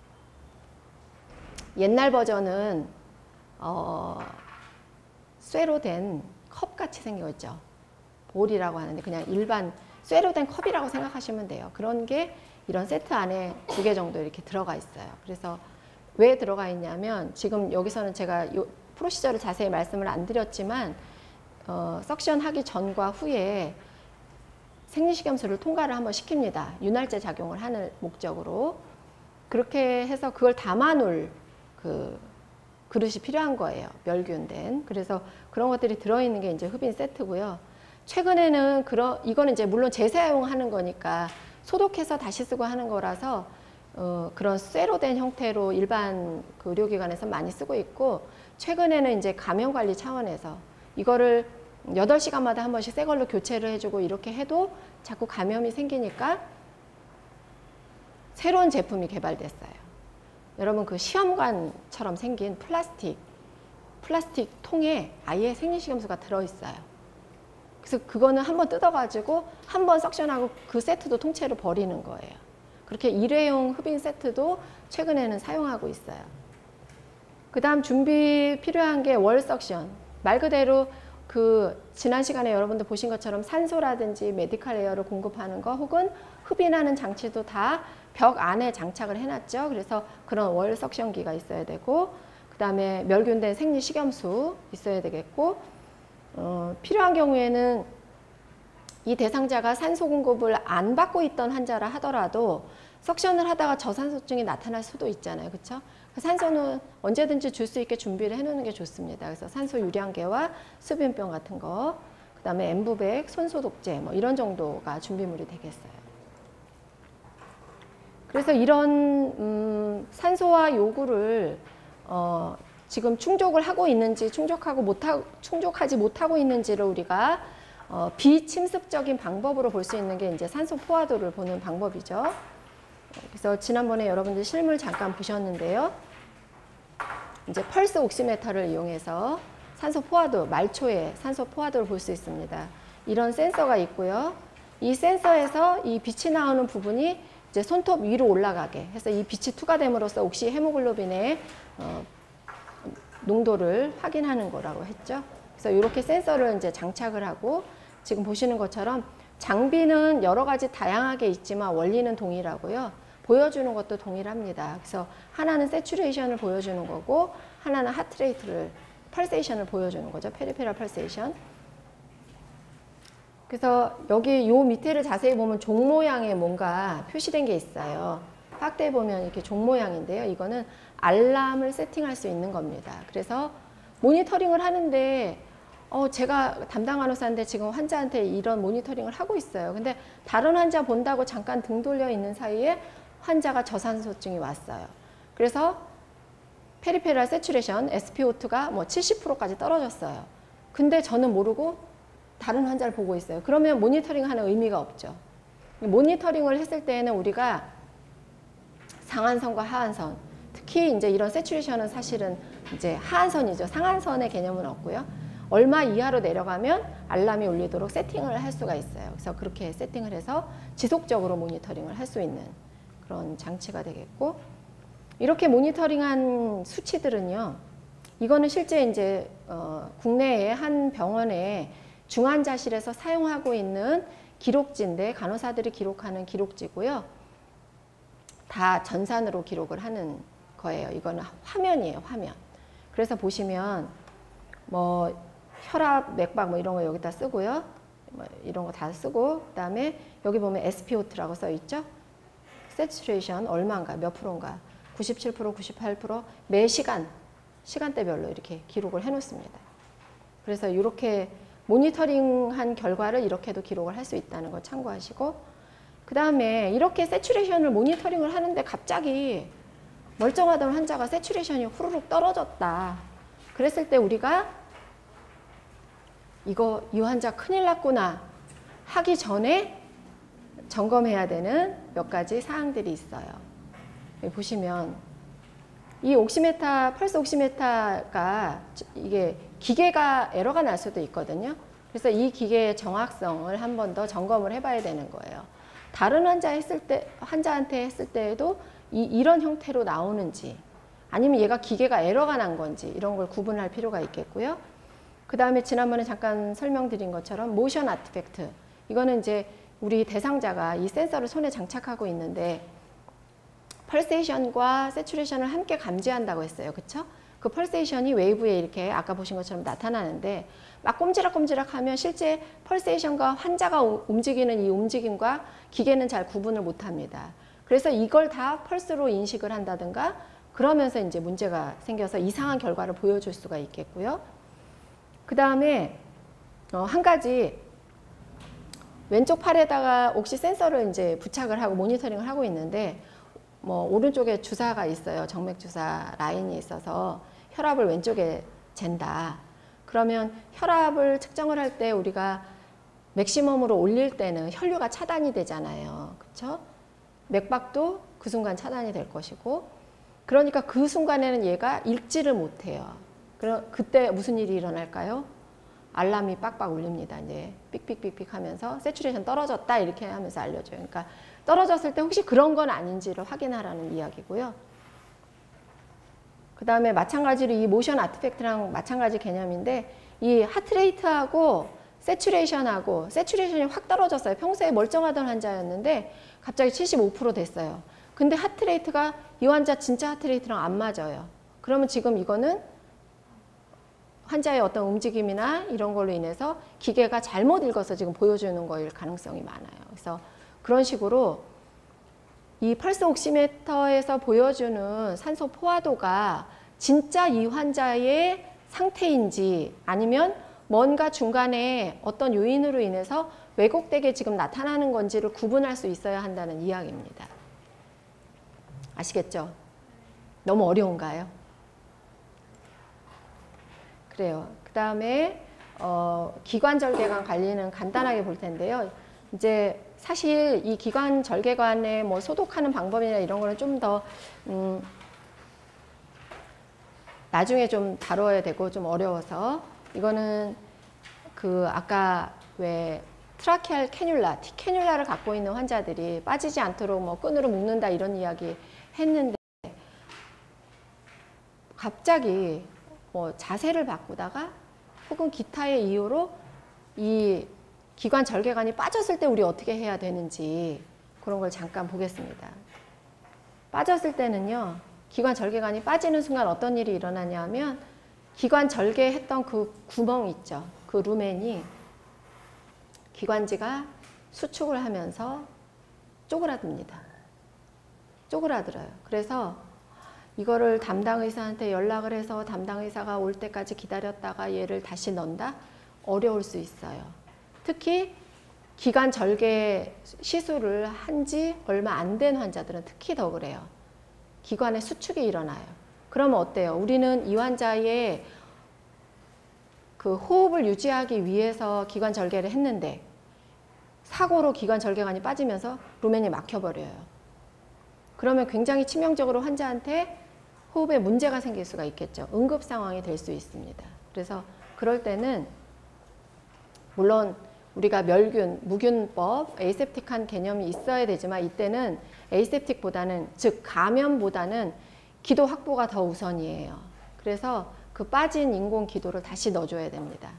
Speaker 1: 옛날 버전은 어, 쇠로 된 컵같이 생겼죠. 볼이라고 하는데 그냥 일반 쇠로 된 컵이라고 생각하시면 돼요. 그런 게 이런 세트 안에 두 개 정도 이렇게 들어가 있어요. 그래서 왜 들어가 있냐면 지금 여기서는 제가 요 프로시저를 자세히 말씀을 안 드렸지만 어, 석션 하기 전과 후에 생리식염수를 통과를 한번 시킵니다. 윤활제 작용을 하는 목적으로. 그렇게 해서 그걸 담아놓을 그 그릇이 필요한 거예요. 멸균된. 그래서 그런 것들이 들어있는 게 이제 흡인 세트고요. 최근에는 그런 이거는 이제 물론 재사용하는 거니까 소독해서 다시 쓰고 하는 거라서 어, 그런 쇠로 된 형태로 일반 그 의료기관에서 많이 쓰고 있고 최근에는 이제 감염 관리 차원에서 이거를 여덟 시간마다 한 번씩 새 걸로 교체를 해주고 이렇게 해도 자꾸 감염이 생기니까 새로운 제품이 개발됐어요. 여러분 그 시험관처럼 생긴 플라스틱, 플라스틱 통에 아예 생리식염수가 들어있어요. 그래서 그거는 한번 뜯어가지고 한번 석션하고 그 세트도 통째로 버리는 거예요. 그렇게 일회용 흡인 세트도 최근에는 사용하고 있어요. 그 다음 준비 필요한 게 월 석션. 말 그대로 그 지난 시간에 여러분들 보신 것처럼 산소라든지 메디칼 에어를 공급하는 거 혹은 흡인하는 장치도 다 벽 안에 장착을 해놨죠. 그래서 그런 월 석션기가 있어야 되고 그 다음에 멸균된 생리식염수 있어야 되겠고 어, 필요한 경우에는 이 대상자가 산소 공급을 안 받고 있던 환자라 하더라도 석션을 하다가 저산소증이 나타날 수도 있잖아요. 그렇죠? 산소는 언제든지 줄 수 있게 준비를 해놓는 게 좋습니다. 그래서 산소 유량계와 수변병 같은 거, 그 다음에 엠부백, 손소독제 뭐 이런 정도가 준비물이 되겠어요. 그래서 이런 음, 산소와 요구를 어, 지금 충족을 하고 있는지 충족하고 못하, 충족하지 못하고 있는지를 우리가 어, 비침습적인 방법으로 볼 수 있는 게 이제 산소 포화도를 보는 방법이죠. 그래서 지난번에 여러분들 실물 잠깐 보셨는데요. 이제 펄스 옥시메터를 이용해서 산소 포화도, 말초의 산소 포화도를 볼 수 있습니다. 이런 센서가 있고요. 이 센서에서 이 빛이 나오는 부분이 이제 손톱 위로 올라가게 해서 이 빛이 투과됨으로써 옥시 헤모글로빈의 어, 농도를 확인하는 거라고 했죠. 그래서 이렇게 센서를 이제 장착을 하고 지금 보시는 것처럼 장비는 여러 가지 다양하게 있지만 원리는 동일하고요. 보여주는 것도 동일합니다. 그래서 하나는 세츄레이션을 보여주는 거고 하나는 하트레이트를 펄세이션을 보여주는 거죠. 페리페럴 펄세이션. 그래서 여기 요 밑에를 자세히 보면 종 모양의 뭔가 표시된 게 있어요. 확대해 보면 이렇게 종 모양인데요. 이거는 알람을 세팅할 수 있는 겁니다. 그래서 모니터링을 하는데 어, 제가 담당한 의사인데 지금 환자한테 이런 모니터링을 하고 있어요. 근데 다른 환자 본다고 잠깐 등 돌려 있는 사이에 환자가 저산소증이 왔어요. 그래서 페리페럴 세츄레이션 에스피오투가 뭐 칠십 퍼센트까지 떨어졌어요. 근데 저는 모르고 다른 환자를 보고 있어요. 그러면 모니터링 하는 의미가 없죠. 모니터링을 했을 때에는 우리가 상한선과 하한선, 특히 이제 이런 세츄레이션은 사실은 이제 하한선이죠. 상한선의 개념은 없고요. 얼마 이하로 내려가면 알람이 울리도록 세팅을 할 수가 있어요. 그래서 그렇게 세팅을 해서 지속적으로 모니터링을 할 수 있는 그런 장치가 되겠고, 이렇게 모니터링한 수치들은요, 이거는 실제 이제 어, 국내의 한 병원에 중환자실에서 사용하고 있는 기록지인데 간호사들이 기록하는 기록지고요. 다 전산으로 기록을 하는 거예요. 이거는 화면이에요, 화면. 그래서 보시면 뭐 혈압, 맥박 뭐 이런 거 여기다 쓰고요. 뭐 이런 거 다 쓰고 그다음에 여기 보면 에스피오투라고 써 있죠. 세츄레이션 얼마인가, 몇 프로인가, 구십칠 퍼센트, 구십팔 퍼센트 매 시간, 시간대별로 이렇게 기록을 해 놓습니다. 그래서 이렇게 모니터링한 결과를 이렇게도 기록을 할 수 있다는 거 참고하시고, 그 다음에 이렇게 세츄레이션을 모니터링을 하는데 갑자기 멀쩡하던 환자가 세츄레이션이 후루룩 떨어졌다. 그랬을 때 우리가 이거 이 환자 큰일 났구나 하기 전에 점검해야 되는 몇 가지 사항들이 있어요. 여기 보시면 이 옥시메타, 펄스 옥시메타가 이게 기계가 에러가 날 수도 있거든요. 그래서 이 기계의 정확성을 한 번 더 점검을 해봐야 되는 거예요. 다른 환자 했을 때, 환자한테 했을 때에도 이, 이런 형태로 나오는지, 아니면 얘가 기계가 에러가 난 건지 이런 걸 구분할 필요가 있겠고요. 그 다음에 지난번에 잠깐 설명드린 것처럼 모션 아티팩트, 이거는 이제 우리 대상자가 이 센서를 손에 장착하고 있는데 펄세이션과 세츄레이션을 함께 감지한다고 했어요. 그쵸? 그 펄세이션이 웨이브에 이렇게 아까 보신 것처럼 나타나는데 막 꼼지락꼼지락 하면 실제 펄세이션과 환자가 움직이는 이 움직임과 기계는 잘 구분을 못 합니다. 그래서 이걸 다 펄스로 인식을 한다든가 그러면서 이제 문제가 생겨서 이상한 결과를 보여줄 수가 있겠고요. 그 다음에 어, 한 가지 왼쪽 팔에다가 옥시 센서를 이제 부착을 하고 모니터링을 하고 있는데 뭐 오른쪽에 주사가 있어요. 정맥 주사 라인이 있어서 혈압을 왼쪽에 잰다. 그러면 혈압을 측정을 할 때 우리가 맥시멈으로 올릴 때는 혈류가 차단이 되잖아요. 그렇죠? 맥박도 그 순간 차단이 될 것이고, 그러니까 그 순간에는 얘가 읽지를 못해요. 그럼 그때 무슨 일이 일어날까요? 알람이 빡빡 울립니다. 이제 삑삑삑삑 하면서 세츄레이션 떨어졌다 이렇게 하면서 알려줘요. 그러니까 떨어졌을 때 혹시 그런 건 아닌지를 확인하라는 이야기고요. 그 다음에 마찬가지로 이 모션 아티팩트랑 마찬가지 개념인데 이 하트레이트하고 세츄레이션하고 세츄레이션이 확 떨어졌어요. 평소에 멀쩡하던 환자였는데 갑자기 칠십오 퍼센트 됐어요. 근데 하트레이트가 이 환자 진짜 하트레이트랑 안 맞아요. 그러면 지금 이거는 환자의 어떤 움직임이나 이런 걸로 인해서 기계가 잘못 읽어서 지금 보여주는 거일 가능성이 많아요. 그래서 그런 식으로 이 펄스 옥시메터에서 보여주는 산소 포화도가 진짜 이 환자의 상태인지 아니면 뭔가 중간에 어떤 요인으로 인해서 왜곡되게 지금 나타나는 건지를 구분할 수 있어야 한다는 이야기입니다. 아시겠죠? 너무 어려운가요? 그래요. 그 다음에 어, 기관절개관 관리는 간단하게 볼 텐데요. 이제 사실 이 기관절개관에 뭐 소독하는 방법이나 이런 거는 좀 더 음, 나중에 좀 다뤄야 되고 좀 어려워서 이거는 그 아까 왜 트라케알 캐뉼라, 티 캐뉼라를 갖고 있는 환자들이 빠지지 않도록 뭐 끈으로 묶는다 이런 이야기 했는데 갑자기 뭐 자세를 바꾸다가 혹은 기타의 이유로 이 기관 절개관이 빠졌을 때 우리 어떻게 해야 되는지 그런 걸 잠깐 보겠습니다. 빠졌을 때는요, 기관 절개관이 빠지는 순간 어떤 일이 일어나냐 하면 기관 절개했던 그 구멍 있죠. 그 루멘이 기관지가 수축을 하면서 쪼그라듭니다. 쪼그라들어요. 그래서 이거를 담당 의사한테 연락을 해서 담당 의사가 올 때까지 기다렸다가 얘를 다시 넣는다? 어려울 수 있어요. 특히 기관 절개 시술을 한 지 얼마 안 된 환자들은 특히 더 그래요. 기관에 수축이 일어나요. 그러면 어때요? 우리는 이 환자의 그 호흡을 유지하기 위해서 기관 절개를 했는데 사고로 기관 절개관이 빠지면서 루멘이 막혀버려요. 그러면 굉장히 치명적으로 환자한테 호흡에 문제가 생길 수가 있겠죠. 응급 상황이 될 수 있습니다. 그래서 그럴 때는 물론 우리가 멸균, 무균법, 에이셉틱한 개념이 있어야 되지만 이때는 에이셉틱보다는 즉 감염보다는 기도 확보가 더 우선이에요. 그래서 그 빠진 인공 기도를 다시 넣어줘야 됩니다.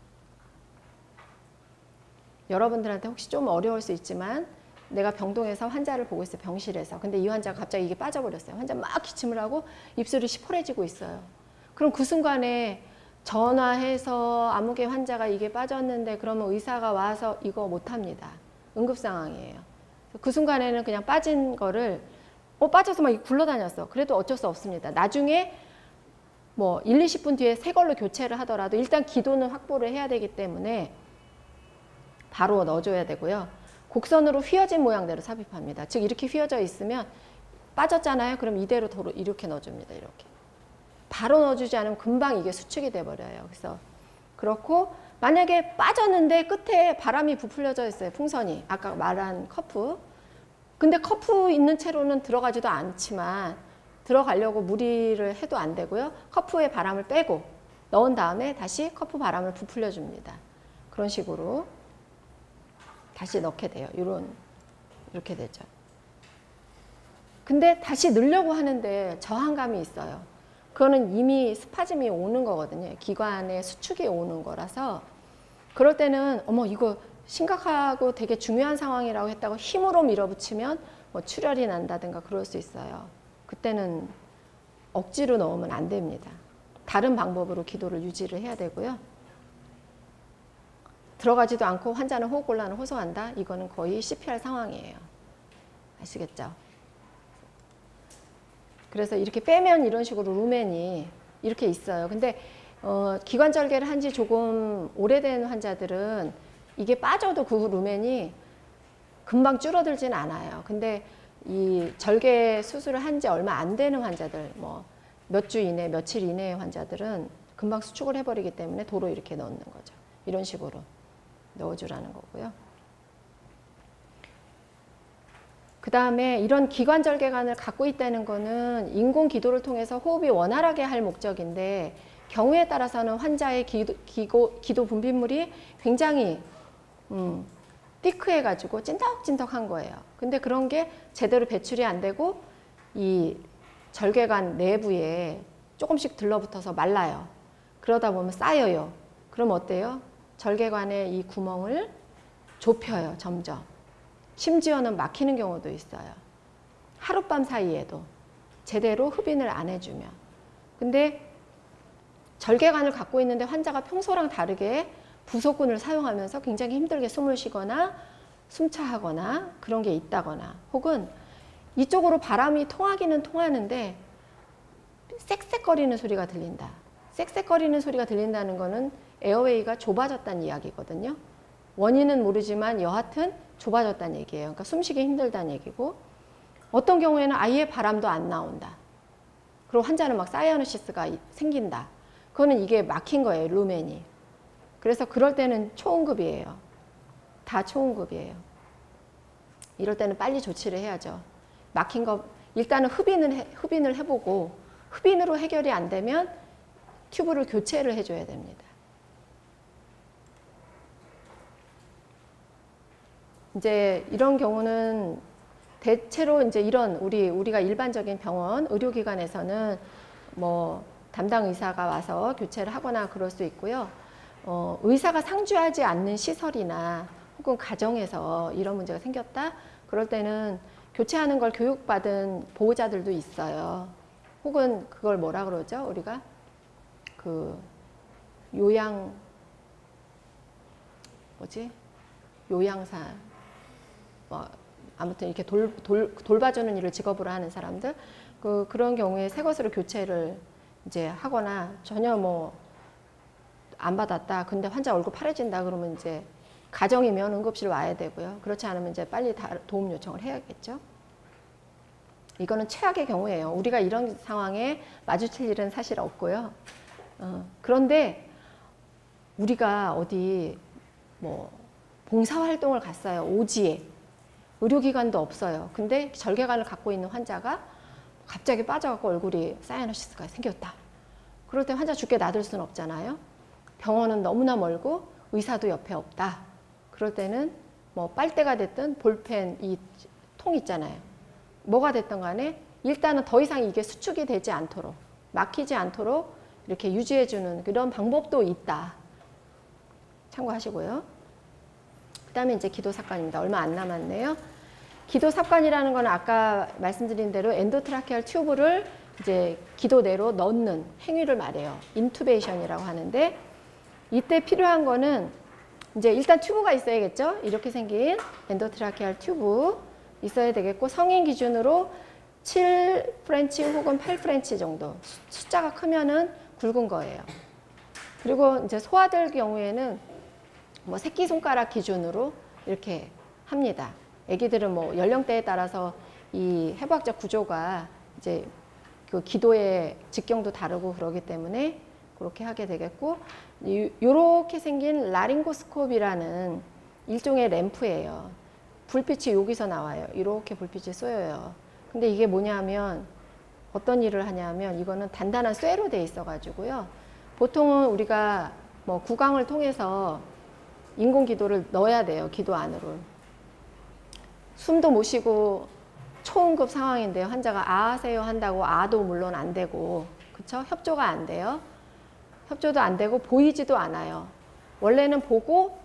Speaker 1: 여러분들한테 혹시 좀 어려울 수 있지만 내가 병동에서 환자를 보고 있어요. 병실에서. 근데 이 환자가 갑자기 이게 빠져버렸어요. 환자 막 기침을 하고 입술이 시퍼래지고 있어요. 그럼 그 순간에 전화해서 아무개 환자가 이게 빠졌는데 그러면 의사가 와서 이거 못합니다. 응급 상황이에요. 그 순간에는 그냥 빠진 거를 어 빠져서 막 굴러다녔어. 그래도 어쩔 수 없습니다. 나중에 뭐 일, 이십 분 뒤에 새 걸로 교체를 하더라도 일단 기도는 확보를 해야 되기 때문에 바로 넣어줘야 되고요. 곡선으로 휘어진 모양대로 삽입합니다. 즉 이렇게 휘어져 있으면 빠졌잖아요. 그럼 이대로 도로 이렇게 넣어줍니다. 이렇게. 바로 넣어주지 않으면 금방 이게 수축이 돼버려요. 그래서 그렇고 만약에 빠졌는데 끝에 바람이 부풀려져 있어요. 풍선이. 아까 말한 커프. 근데 커프 있는 채로는 들어가지도 않지만 들어가려고 무리를 해도 안 되고요. 커프에 바람을 빼고 넣은 다음에 다시 커프 바람을 부풀려 줍니다. 그런 식으로 다시 넣게 돼요. 이런 이렇게 되죠. 근데 다시 넣으려고 하는데 저항감이 있어요. 그거는 이미 스파즘이 오는 거거든요. 기관에 수축이 오는 거라서 그럴 때는 어머 이거 심각하고 되게 중요한 상황이라고 했다고 힘으로 밀어붙이면 뭐 출혈이 난다든가 그럴 수 있어요. 그때는 억지로 넣으면 안 됩니다. 다른 방법으로 기도를 유지를 해야 되고요. 들어가지도 않고 환자는 호흡곤란을 호소한다. 이거는 거의 씨피알 상황이에요. 아시겠죠? 그래서 이렇게 빼면 이런 식으로 루멘이 이렇게 있어요. 근데 어, 기관절개를 한 지 조금 오래된 환자들은 이게 빠져도 그 루멘이 금방 줄어들진 않아요. 근데 이 절개 수술을 한 지 얼마 안 되는 환자들, 뭐 몇 주 이내, 며칠 이내의 환자들은 금방 수축을 해버리기 때문에 도로 이렇게 넣는 거죠. 이런 식으로 넣어주라는 거고요. 그 다음에 이런 기관절개관을 갖고 있다는 거는 인공 기도를 통해서 호흡이 원활하게 할 목적인데 경우에 따라서는 환자의 기도, 기고, 기도 분비물이 굉장히 음, 띠크해가지고 찐덕찐덕한 거예요. 근데 그런 게 제대로 배출이 안 되고 이 절개관 내부에 조금씩 들러붙어서 말라요. 그러다 보면 쌓여요. 그럼 어때요? 절개관의 이 구멍을 좁혀요. 점점. 심지어는 막히는 경우도 있어요. 하룻밤 사이에도 제대로 흡인을 안 해주면. 근데 절개관을 갖고 있는데 환자가 평소랑 다르게 부속근을 사용하면서 굉장히 힘들게 숨을 쉬거나 숨차하거나 그런 게 있다거나 혹은 이쪽으로 바람이 통하기는 통하는데 쌕쌕거리는 소리가 들린다. 쌕쌕거리는 소리가 들린다는 거는 에어웨이가 좁아졌다는 이야기거든요. 원인은 모르지만 여하튼 좁아졌다는 얘기예요. 그러니까 숨쉬기 힘들다는 얘기고 어떤 경우에는 아예 바람도 안 나온다. 그리고 환자는 막 사이아누시스가 생긴다. 그거는 이게 막힌 거예요. 루멘이. 그래서 그럴 때는 초응급이에요. 다 초응급이에요. 이럴 때는 빨리 조치를 해야죠. 막힌 거 일단은 흡인을, 해, 흡인을 해보고 흡인으로 해결이 안 되면 튜브를 교체를 해줘야 됩니다. 이제 이런 경우는 대체로 이제 이런 우리 우리가 일반적인 병원 의료기관에서는 뭐 담당 의사가 와서 교체를 하거나 그럴 수 있고요. 어, 의사가 상주하지 않는 시설이나 혹은 가정에서 이런 문제가 생겼다. 그럴 때는 교체하는 걸 교육받은 보호자들도 있어요. 혹은 그걸 뭐라 그러죠? 우리가 그 요양 뭐지? 요양사 뭐 아무튼 이렇게 돌, 돌, 돌봐주는 일을 직업으로 하는 사람들 그 그런 경우에 새 것으로 교체를 이제 하거나 전혀 뭐 안 받았다. 근데 환자 얼굴 파래진다 그러면 이제 가정이면 응급실 와야 되고요. 그렇지 않으면 이제 빨리 다 도움 요청을 해야겠죠. 이거는 최악의 경우예요. 우리가 이런 상황에 마주칠 일은 사실 없고요. 어, 그런데 우리가 어디 뭐 봉사활동을 갔어요. 오지에. 의료기관도 없어요. 근데 절개관을 갖고 있는 환자가 갑자기 빠져갖고 얼굴이 사이아누시스가 생겼다. 그럴 때 환자 죽게 놔둘 수는 없잖아요. 병원은 너무나 멀고 의사도 옆에 없다. 그럴 때는 뭐 빨대가 됐든 볼펜 이 통 있잖아요. 뭐가 됐든 간에 일단은 더 이상 이게 수축이 되지 않도록 막히지 않도록 이렇게 유지해주는 그런 방법도 있다. 참고하시고요. 그 다음에 이제 기도삽관입니다. 얼마 안 남았네요. 기도삽관이라는 건 아까 말씀드린 대로 엔도트라케알 튜브를 이제 기도 내로 넣는 행위를 말해요. 인투베이션이라고 하는데 이때 필요한 거는 이제 일단 튜브가 있어야겠죠. 이렇게 생긴 엔도트라케알 튜브 있어야 되겠고 성인 기준으로 칠 프렌치 혹은 팔 프렌치 정도 숫자가 크면은 굵은 거예요. 그리고 이제 소아들 경우에는 뭐 새끼손가락 기준으로 이렇게 합니다. 아기들은 뭐 연령대에 따라서 이 해부학적 구조가 이제 그 기도의 직경도 다르고 그러기 때문에 그렇게 하게 되겠고, 요렇게 생긴 라링고스코프라는 일종의 램프예요. 불빛이 여기서 나와요. 이렇게 불빛이 쏘여요. 근데 이게 뭐냐면 어떤 일을 하냐면 이거는 단단한 쇠로 돼 있어 가지고요. 보통은 우리가 뭐 구강을 통해서 인공 기도를 넣어야 돼요. 기도 안으로. 숨도 못 쉬고 초응급 상황인데요. 환자가 아 하세요 한다고 아도 물론 안 되고, 그쵸? 협조가 안 돼요. 협조도 안 되고 보이지도 않아요. 원래는 보고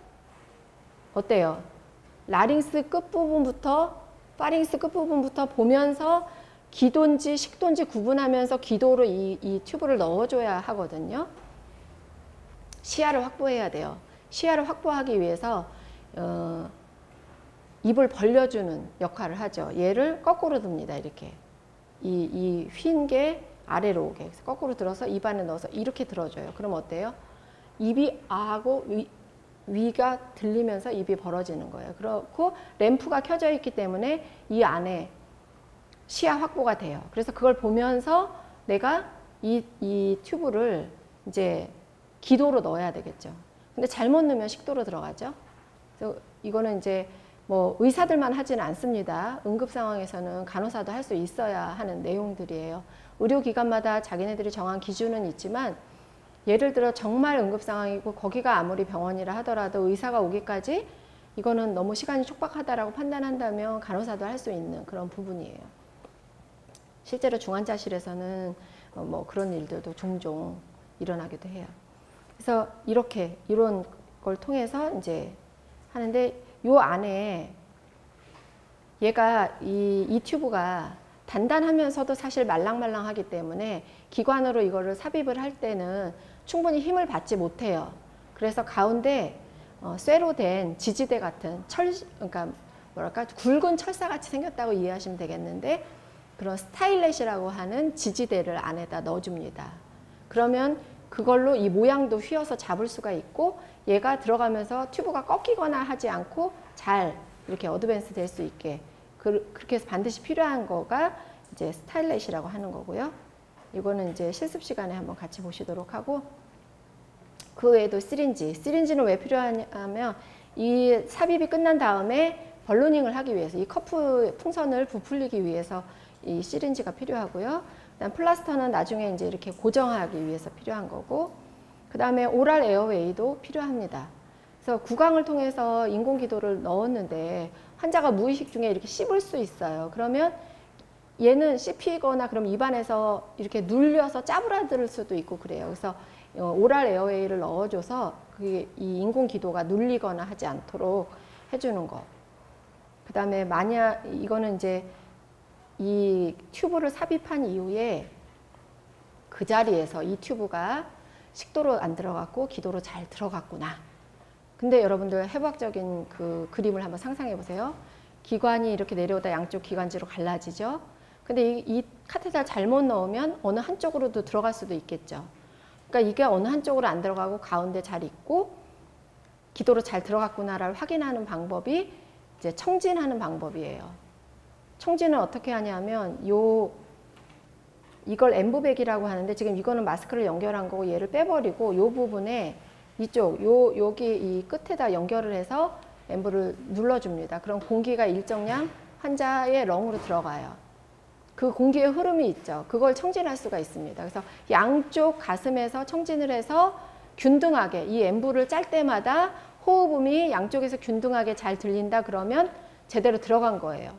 Speaker 1: 어때요? 라링스 끝부분부터 파링스 끝부분부터 보면서 기도인지 식도인지 구분하면서 기도로 이, 이 튜브를 넣어줘야 하거든요. 시야를 확보해야 돼요. 시야를 확보하기 위해서 어, 입을 벌려주는 역할을 하죠. 얘를 거꾸로 듭니다. 이렇게 이 휜 게 아래로 오게 그래서 거꾸로 들어서 입 안에 넣어서 이렇게 들어줘요. 그럼 어때요? 입이 아 하고 위, 위가 들리면서 입이 벌어지는 거예요. 그렇고 램프가 켜져 있기 때문에 이 안에 시야 확보가 돼요. 그래서 그걸 보면서 내가 이, 이 튜브를 이제 기도로 넣어야 되겠죠. 근데 잘못 넣으면 식도로 들어가죠. 그래서 이거는 이제 뭐 의사들만 하지는 않습니다. 응급 상황에서는 간호사도 할 수 있어야 하는 내용들이에요. 의료기관마다 자기네들이 정한 기준은 있지만, 예를 들어 정말 응급 상황이고 거기가 아무리 병원이라 하더라도 의사가 오기까지 이거는 너무 시간이 촉박하다라고 판단한다면 간호사도 할 수 있는 그런 부분이에요. 실제로 중환자실에서는 뭐 그런 일들도 종종 일어나기도 해요. 그래서 이렇게 이런 걸 통해서 이제 하는데, 요 안에 얘가 이, 이 튜브가 단단하면서도 사실 말랑말랑하기 때문에 기관으로 이거를 삽입을 할 때는 충분히 힘을 받지 못해요. 그래서 가운데 어, 쇠로 된 지지대 같은 철, 그러니까 뭐랄까 굵은 철사같이 생겼다고 이해하시면 되겠는데, 그런 스타일렛이라고 하는 지지대를 안에다 넣어줍니다. 그러면 그걸로 이 모양도 휘어서 잡을 수가 있고, 얘가 들어가면서 튜브가 꺾이거나 하지 않고 잘 이렇게 어드밴스 될 수 있게, 그, 그렇게 해서 반드시 필요한 거가 이제 스타일렛이라고 하는 거고요. 이거는 이제 실습 시간에 한번 같이 보시도록 하고, 그 외에도 시린지. 시린지는 왜 필요하냐면 이 삽입이 끝난 다음에 벌루닝을 하기 위해서, 이 커프 풍선을 부풀리기 위해서 이 시린지가 필요하고요. 그다음 플라스터는 나중에 이제 이렇게 고정하기 위해서 필요한 거고, 그 다음에 오랄 에어웨이도 필요합니다. 그래서 구강을 통해서 인공기도를 넣었는데 환자가 무의식 중에 이렇게 씹을 수 있어요. 그러면 얘는 씹히거나 그럼 입안에서 이렇게 눌려서 짜부라들 수도 있고 그래요. 그래서 오랄 에어웨이를 넣어줘서 그게 이 인공기도가 눌리거나 하지 않도록 해주는 거. 그 다음에 만약 이거는 이제 이 튜브를 삽입한 이후에 그 자리에서 이 튜브가 식도로 안 들어갔고 기도로 잘 들어갔구나. 근데 여러분들 해부학적인 그 그림을 한번 상상해 보세요. 기관이 이렇게 내려오다 양쪽 기관지로 갈라지죠. 근데 이, 이 카테달 잘못 넣으면 어느 한쪽으로도 들어갈 수도 있겠죠. 그러니까 이게 어느 한쪽으로 안 들어가고 가운데 잘 있고 기도로 잘 들어갔구나를 확인하는 방법이 이제 청진하는 방법이에요. 청진은 어떻게 하냐면 요 이걸 엠브백이라고 하는데, 지금 이거는 마스크를 연결한 거고 얘를 빼버리고 요 부분에 이쪽 요 여기 이 끝에다 연결을 해서 엠브를 눌러줍니다. 그럼 공기가 일정량 환자의 렁으로 들어가요. 그 공기의 흐름이 있죠. 그걸 청진할 수가 있습니다. 그래서 양쪽 가슴에서 청진을 해서 균등하게 이 엠브를 짤 때마다 호흡음이 양쪽에서 균등하게 잘 들린다 그러면 제대로 들어간 거예요.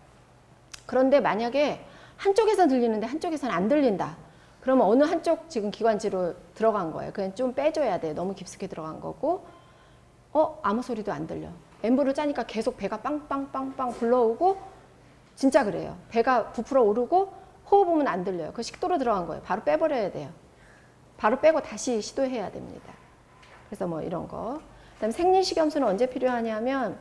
Speaker 1: 그런데 만약에 한쪽에선 들리는데 한쪽에서는 안 들린다. 그러면 어느 한쪽 지금 기관지로 들어간 거예요. 그냥 좀 빼줘야 돼요. 너무 깊숙이 들어간 거고. 어? 아무 소리도 안 들려. 엠브를 짜니까 계속 배가 빵빵빵빵 불러오고, 진짜 그래요. 배가 부풀어 오르고 호흡음은 안 들려요. 그 식도로 들어간 거예요. 바로 빼버려야 돼요. 바로 빼고 다시 시도해야 됩니다. 그래서 뭐 이런 거. 그다음 생리식염수는 언제 필요하냐면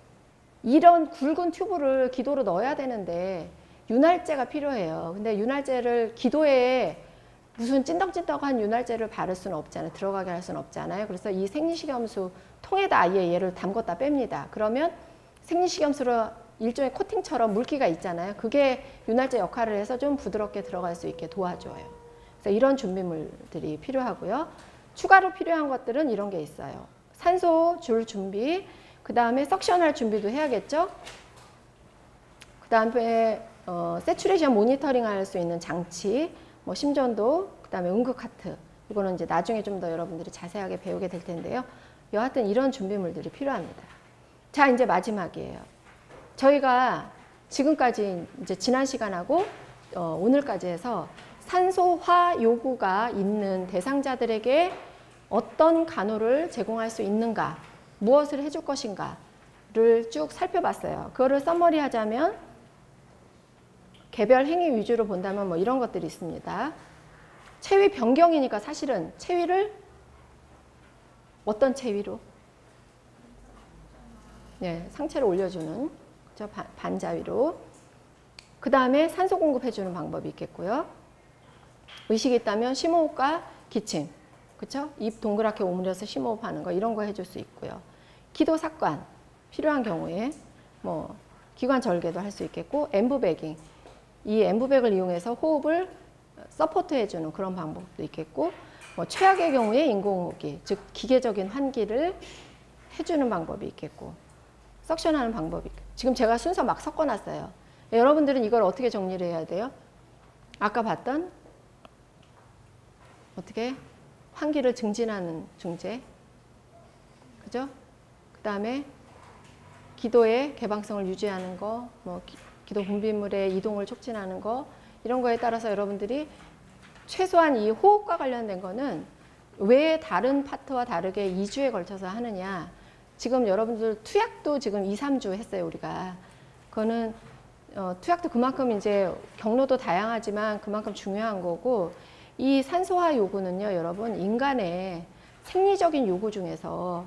Speaker 1: 이런 굵은 튜브를 기도로 넣어야 되는데 윤활제가 필요해요. 근데 윤활제를 기도에 무슨 찐덕찐덕한 윤활제를 바를 수는 없잖아요. 들어가게 할 수는 없잖아요. 그래서 이 생리식염수 통에다 아예 얘를 담궜다 뺍니다. 그러면 생리식염수로 일종의 코팅처럼 물기가 있잖아요. 그게 윤활제 역할을 해서 좀 부드럽게 들어갈 수 있게 도와줘요. 그래서 이런 준비물들이 필요하고요. 추가로 필요한 것들은 이런 게 있어요. 산소 줄 준비, 그 다음에 석션할 준비도 해야겠죠. 그 다음에 어, 세츄레이션 모니터링 할 수 있는 장치, 뭐 심전도, 그 다음에 응급 카트. 이거는 이제 나중에 좀 더 여러분들이 자세하게 배우게 될 텐데요. 여하튼 이런 준비물들이 필요합니다. 자, 이제 마지막이에요. 저희가 지금까지 이제 지난 시간하고 어, 오늘까지 해서 산소화 요구가 있는 대상자들에게 어떤 간호를 제공할 수 있는가, 무엇을 해줄 것인가를 쭉 살펴봤어요. 그거를 써머리 하자면 개별 행위 위주로 본다면 뭐 이런 것들이 있습니다. 체위 변경이니까 사실은 체위를 어떤 체위로? 네, 상체를 올려주는 그죠? 반자위로. 그 다음에 산소 공급해주는 방법이 있겠고요. 의식이 있다면 심호흡과 기침, 그쵸? 입 동그랗게 오므려서 심호흡하는 거 이런 거 해줄 수 있고요. 기도 삭관 필요한 경우에 뭐 기관 절개도 할 수 있겠고, 엠브베깅 이 엠브백을 이용해서 호흡을 서포트 해주는 그런 방법도 있겠고, 뭐 최악의 경우에 인공호흡기, 즉 기계적인 환기를 해주는 방법이 있겠고, 석션하는 방법이 있겠고. 지금 제가 순서 막 섞어놨어요. 여러분들은 이걸 어떻게 정리를 해야 돼요? 아까 봤던 어떻게 환기를 증진하는 중재, 그죠? 그 다음에 기도의 개방성을 유지하는 거, 뭐 기, 기도 분비물의 이동을 촉진하는 거, 이런 거에 따라서 여러분들이 최소한 이 호흡과 관련된 거는 왜 다른 파트와 다르게 이 주에 걸쳐서 하느냐. 지금 여러분들 투약도 지금 이, 삼 주 했어요, 우리가. 그거는 어, 투약도 그만큼 이제 경로도 다양하지만 그만큼 중요한 거고, 이 산소화 요구는요, 여러분, 인간의 생리적인 요구 중에서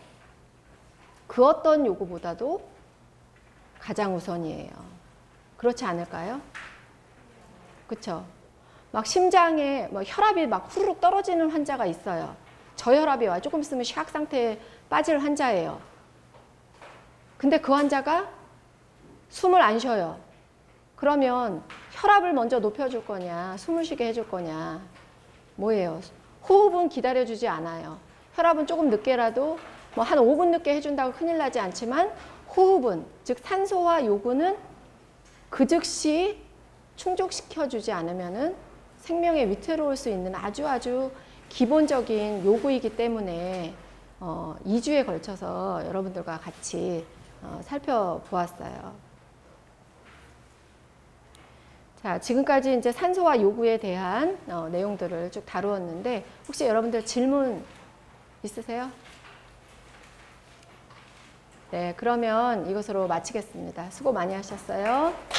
Speaker 1: 그 어떤 요구보다도 가장 우선이에요. 그렇지 않을까요? 그쵸? 막 심장에 뭐 혈압이 막 후루룩 떨어지는 환자가 있어요. 저혈압이 와 조금 있으면 샥 상태에 빠질 환자예요. 근데 그 환자가 숨을 안 쉬어요. 그러면 혈압을 먼저 높여줄 거냐, 숨을 쉬게 해줄 거냐, 뭐예요? 호흡은 기다려주지 않아요. 혈압은 조금 늦게라도 뭐 한 오 분 늦게 해준다고 큰일 나지 않지만, 호흡은, 즉 산소화 요구는 그 즉시 충족시켜주지 않으면은 생명에 위태로울 수 있는 아주 아주 기본적인 요구이기 때문에 어, 이 주에 걸쳐서 여러분들과 같이 어, 살펴보았어요. 자, 지금까지 이제 산소화 요구에 대한 어, 내용들을 쭉 다루었는데, 혹시 여러분들 질문 있으세요? 네, 그러면 이것으로 마치겠습니다. 수고 많이 하셨어요.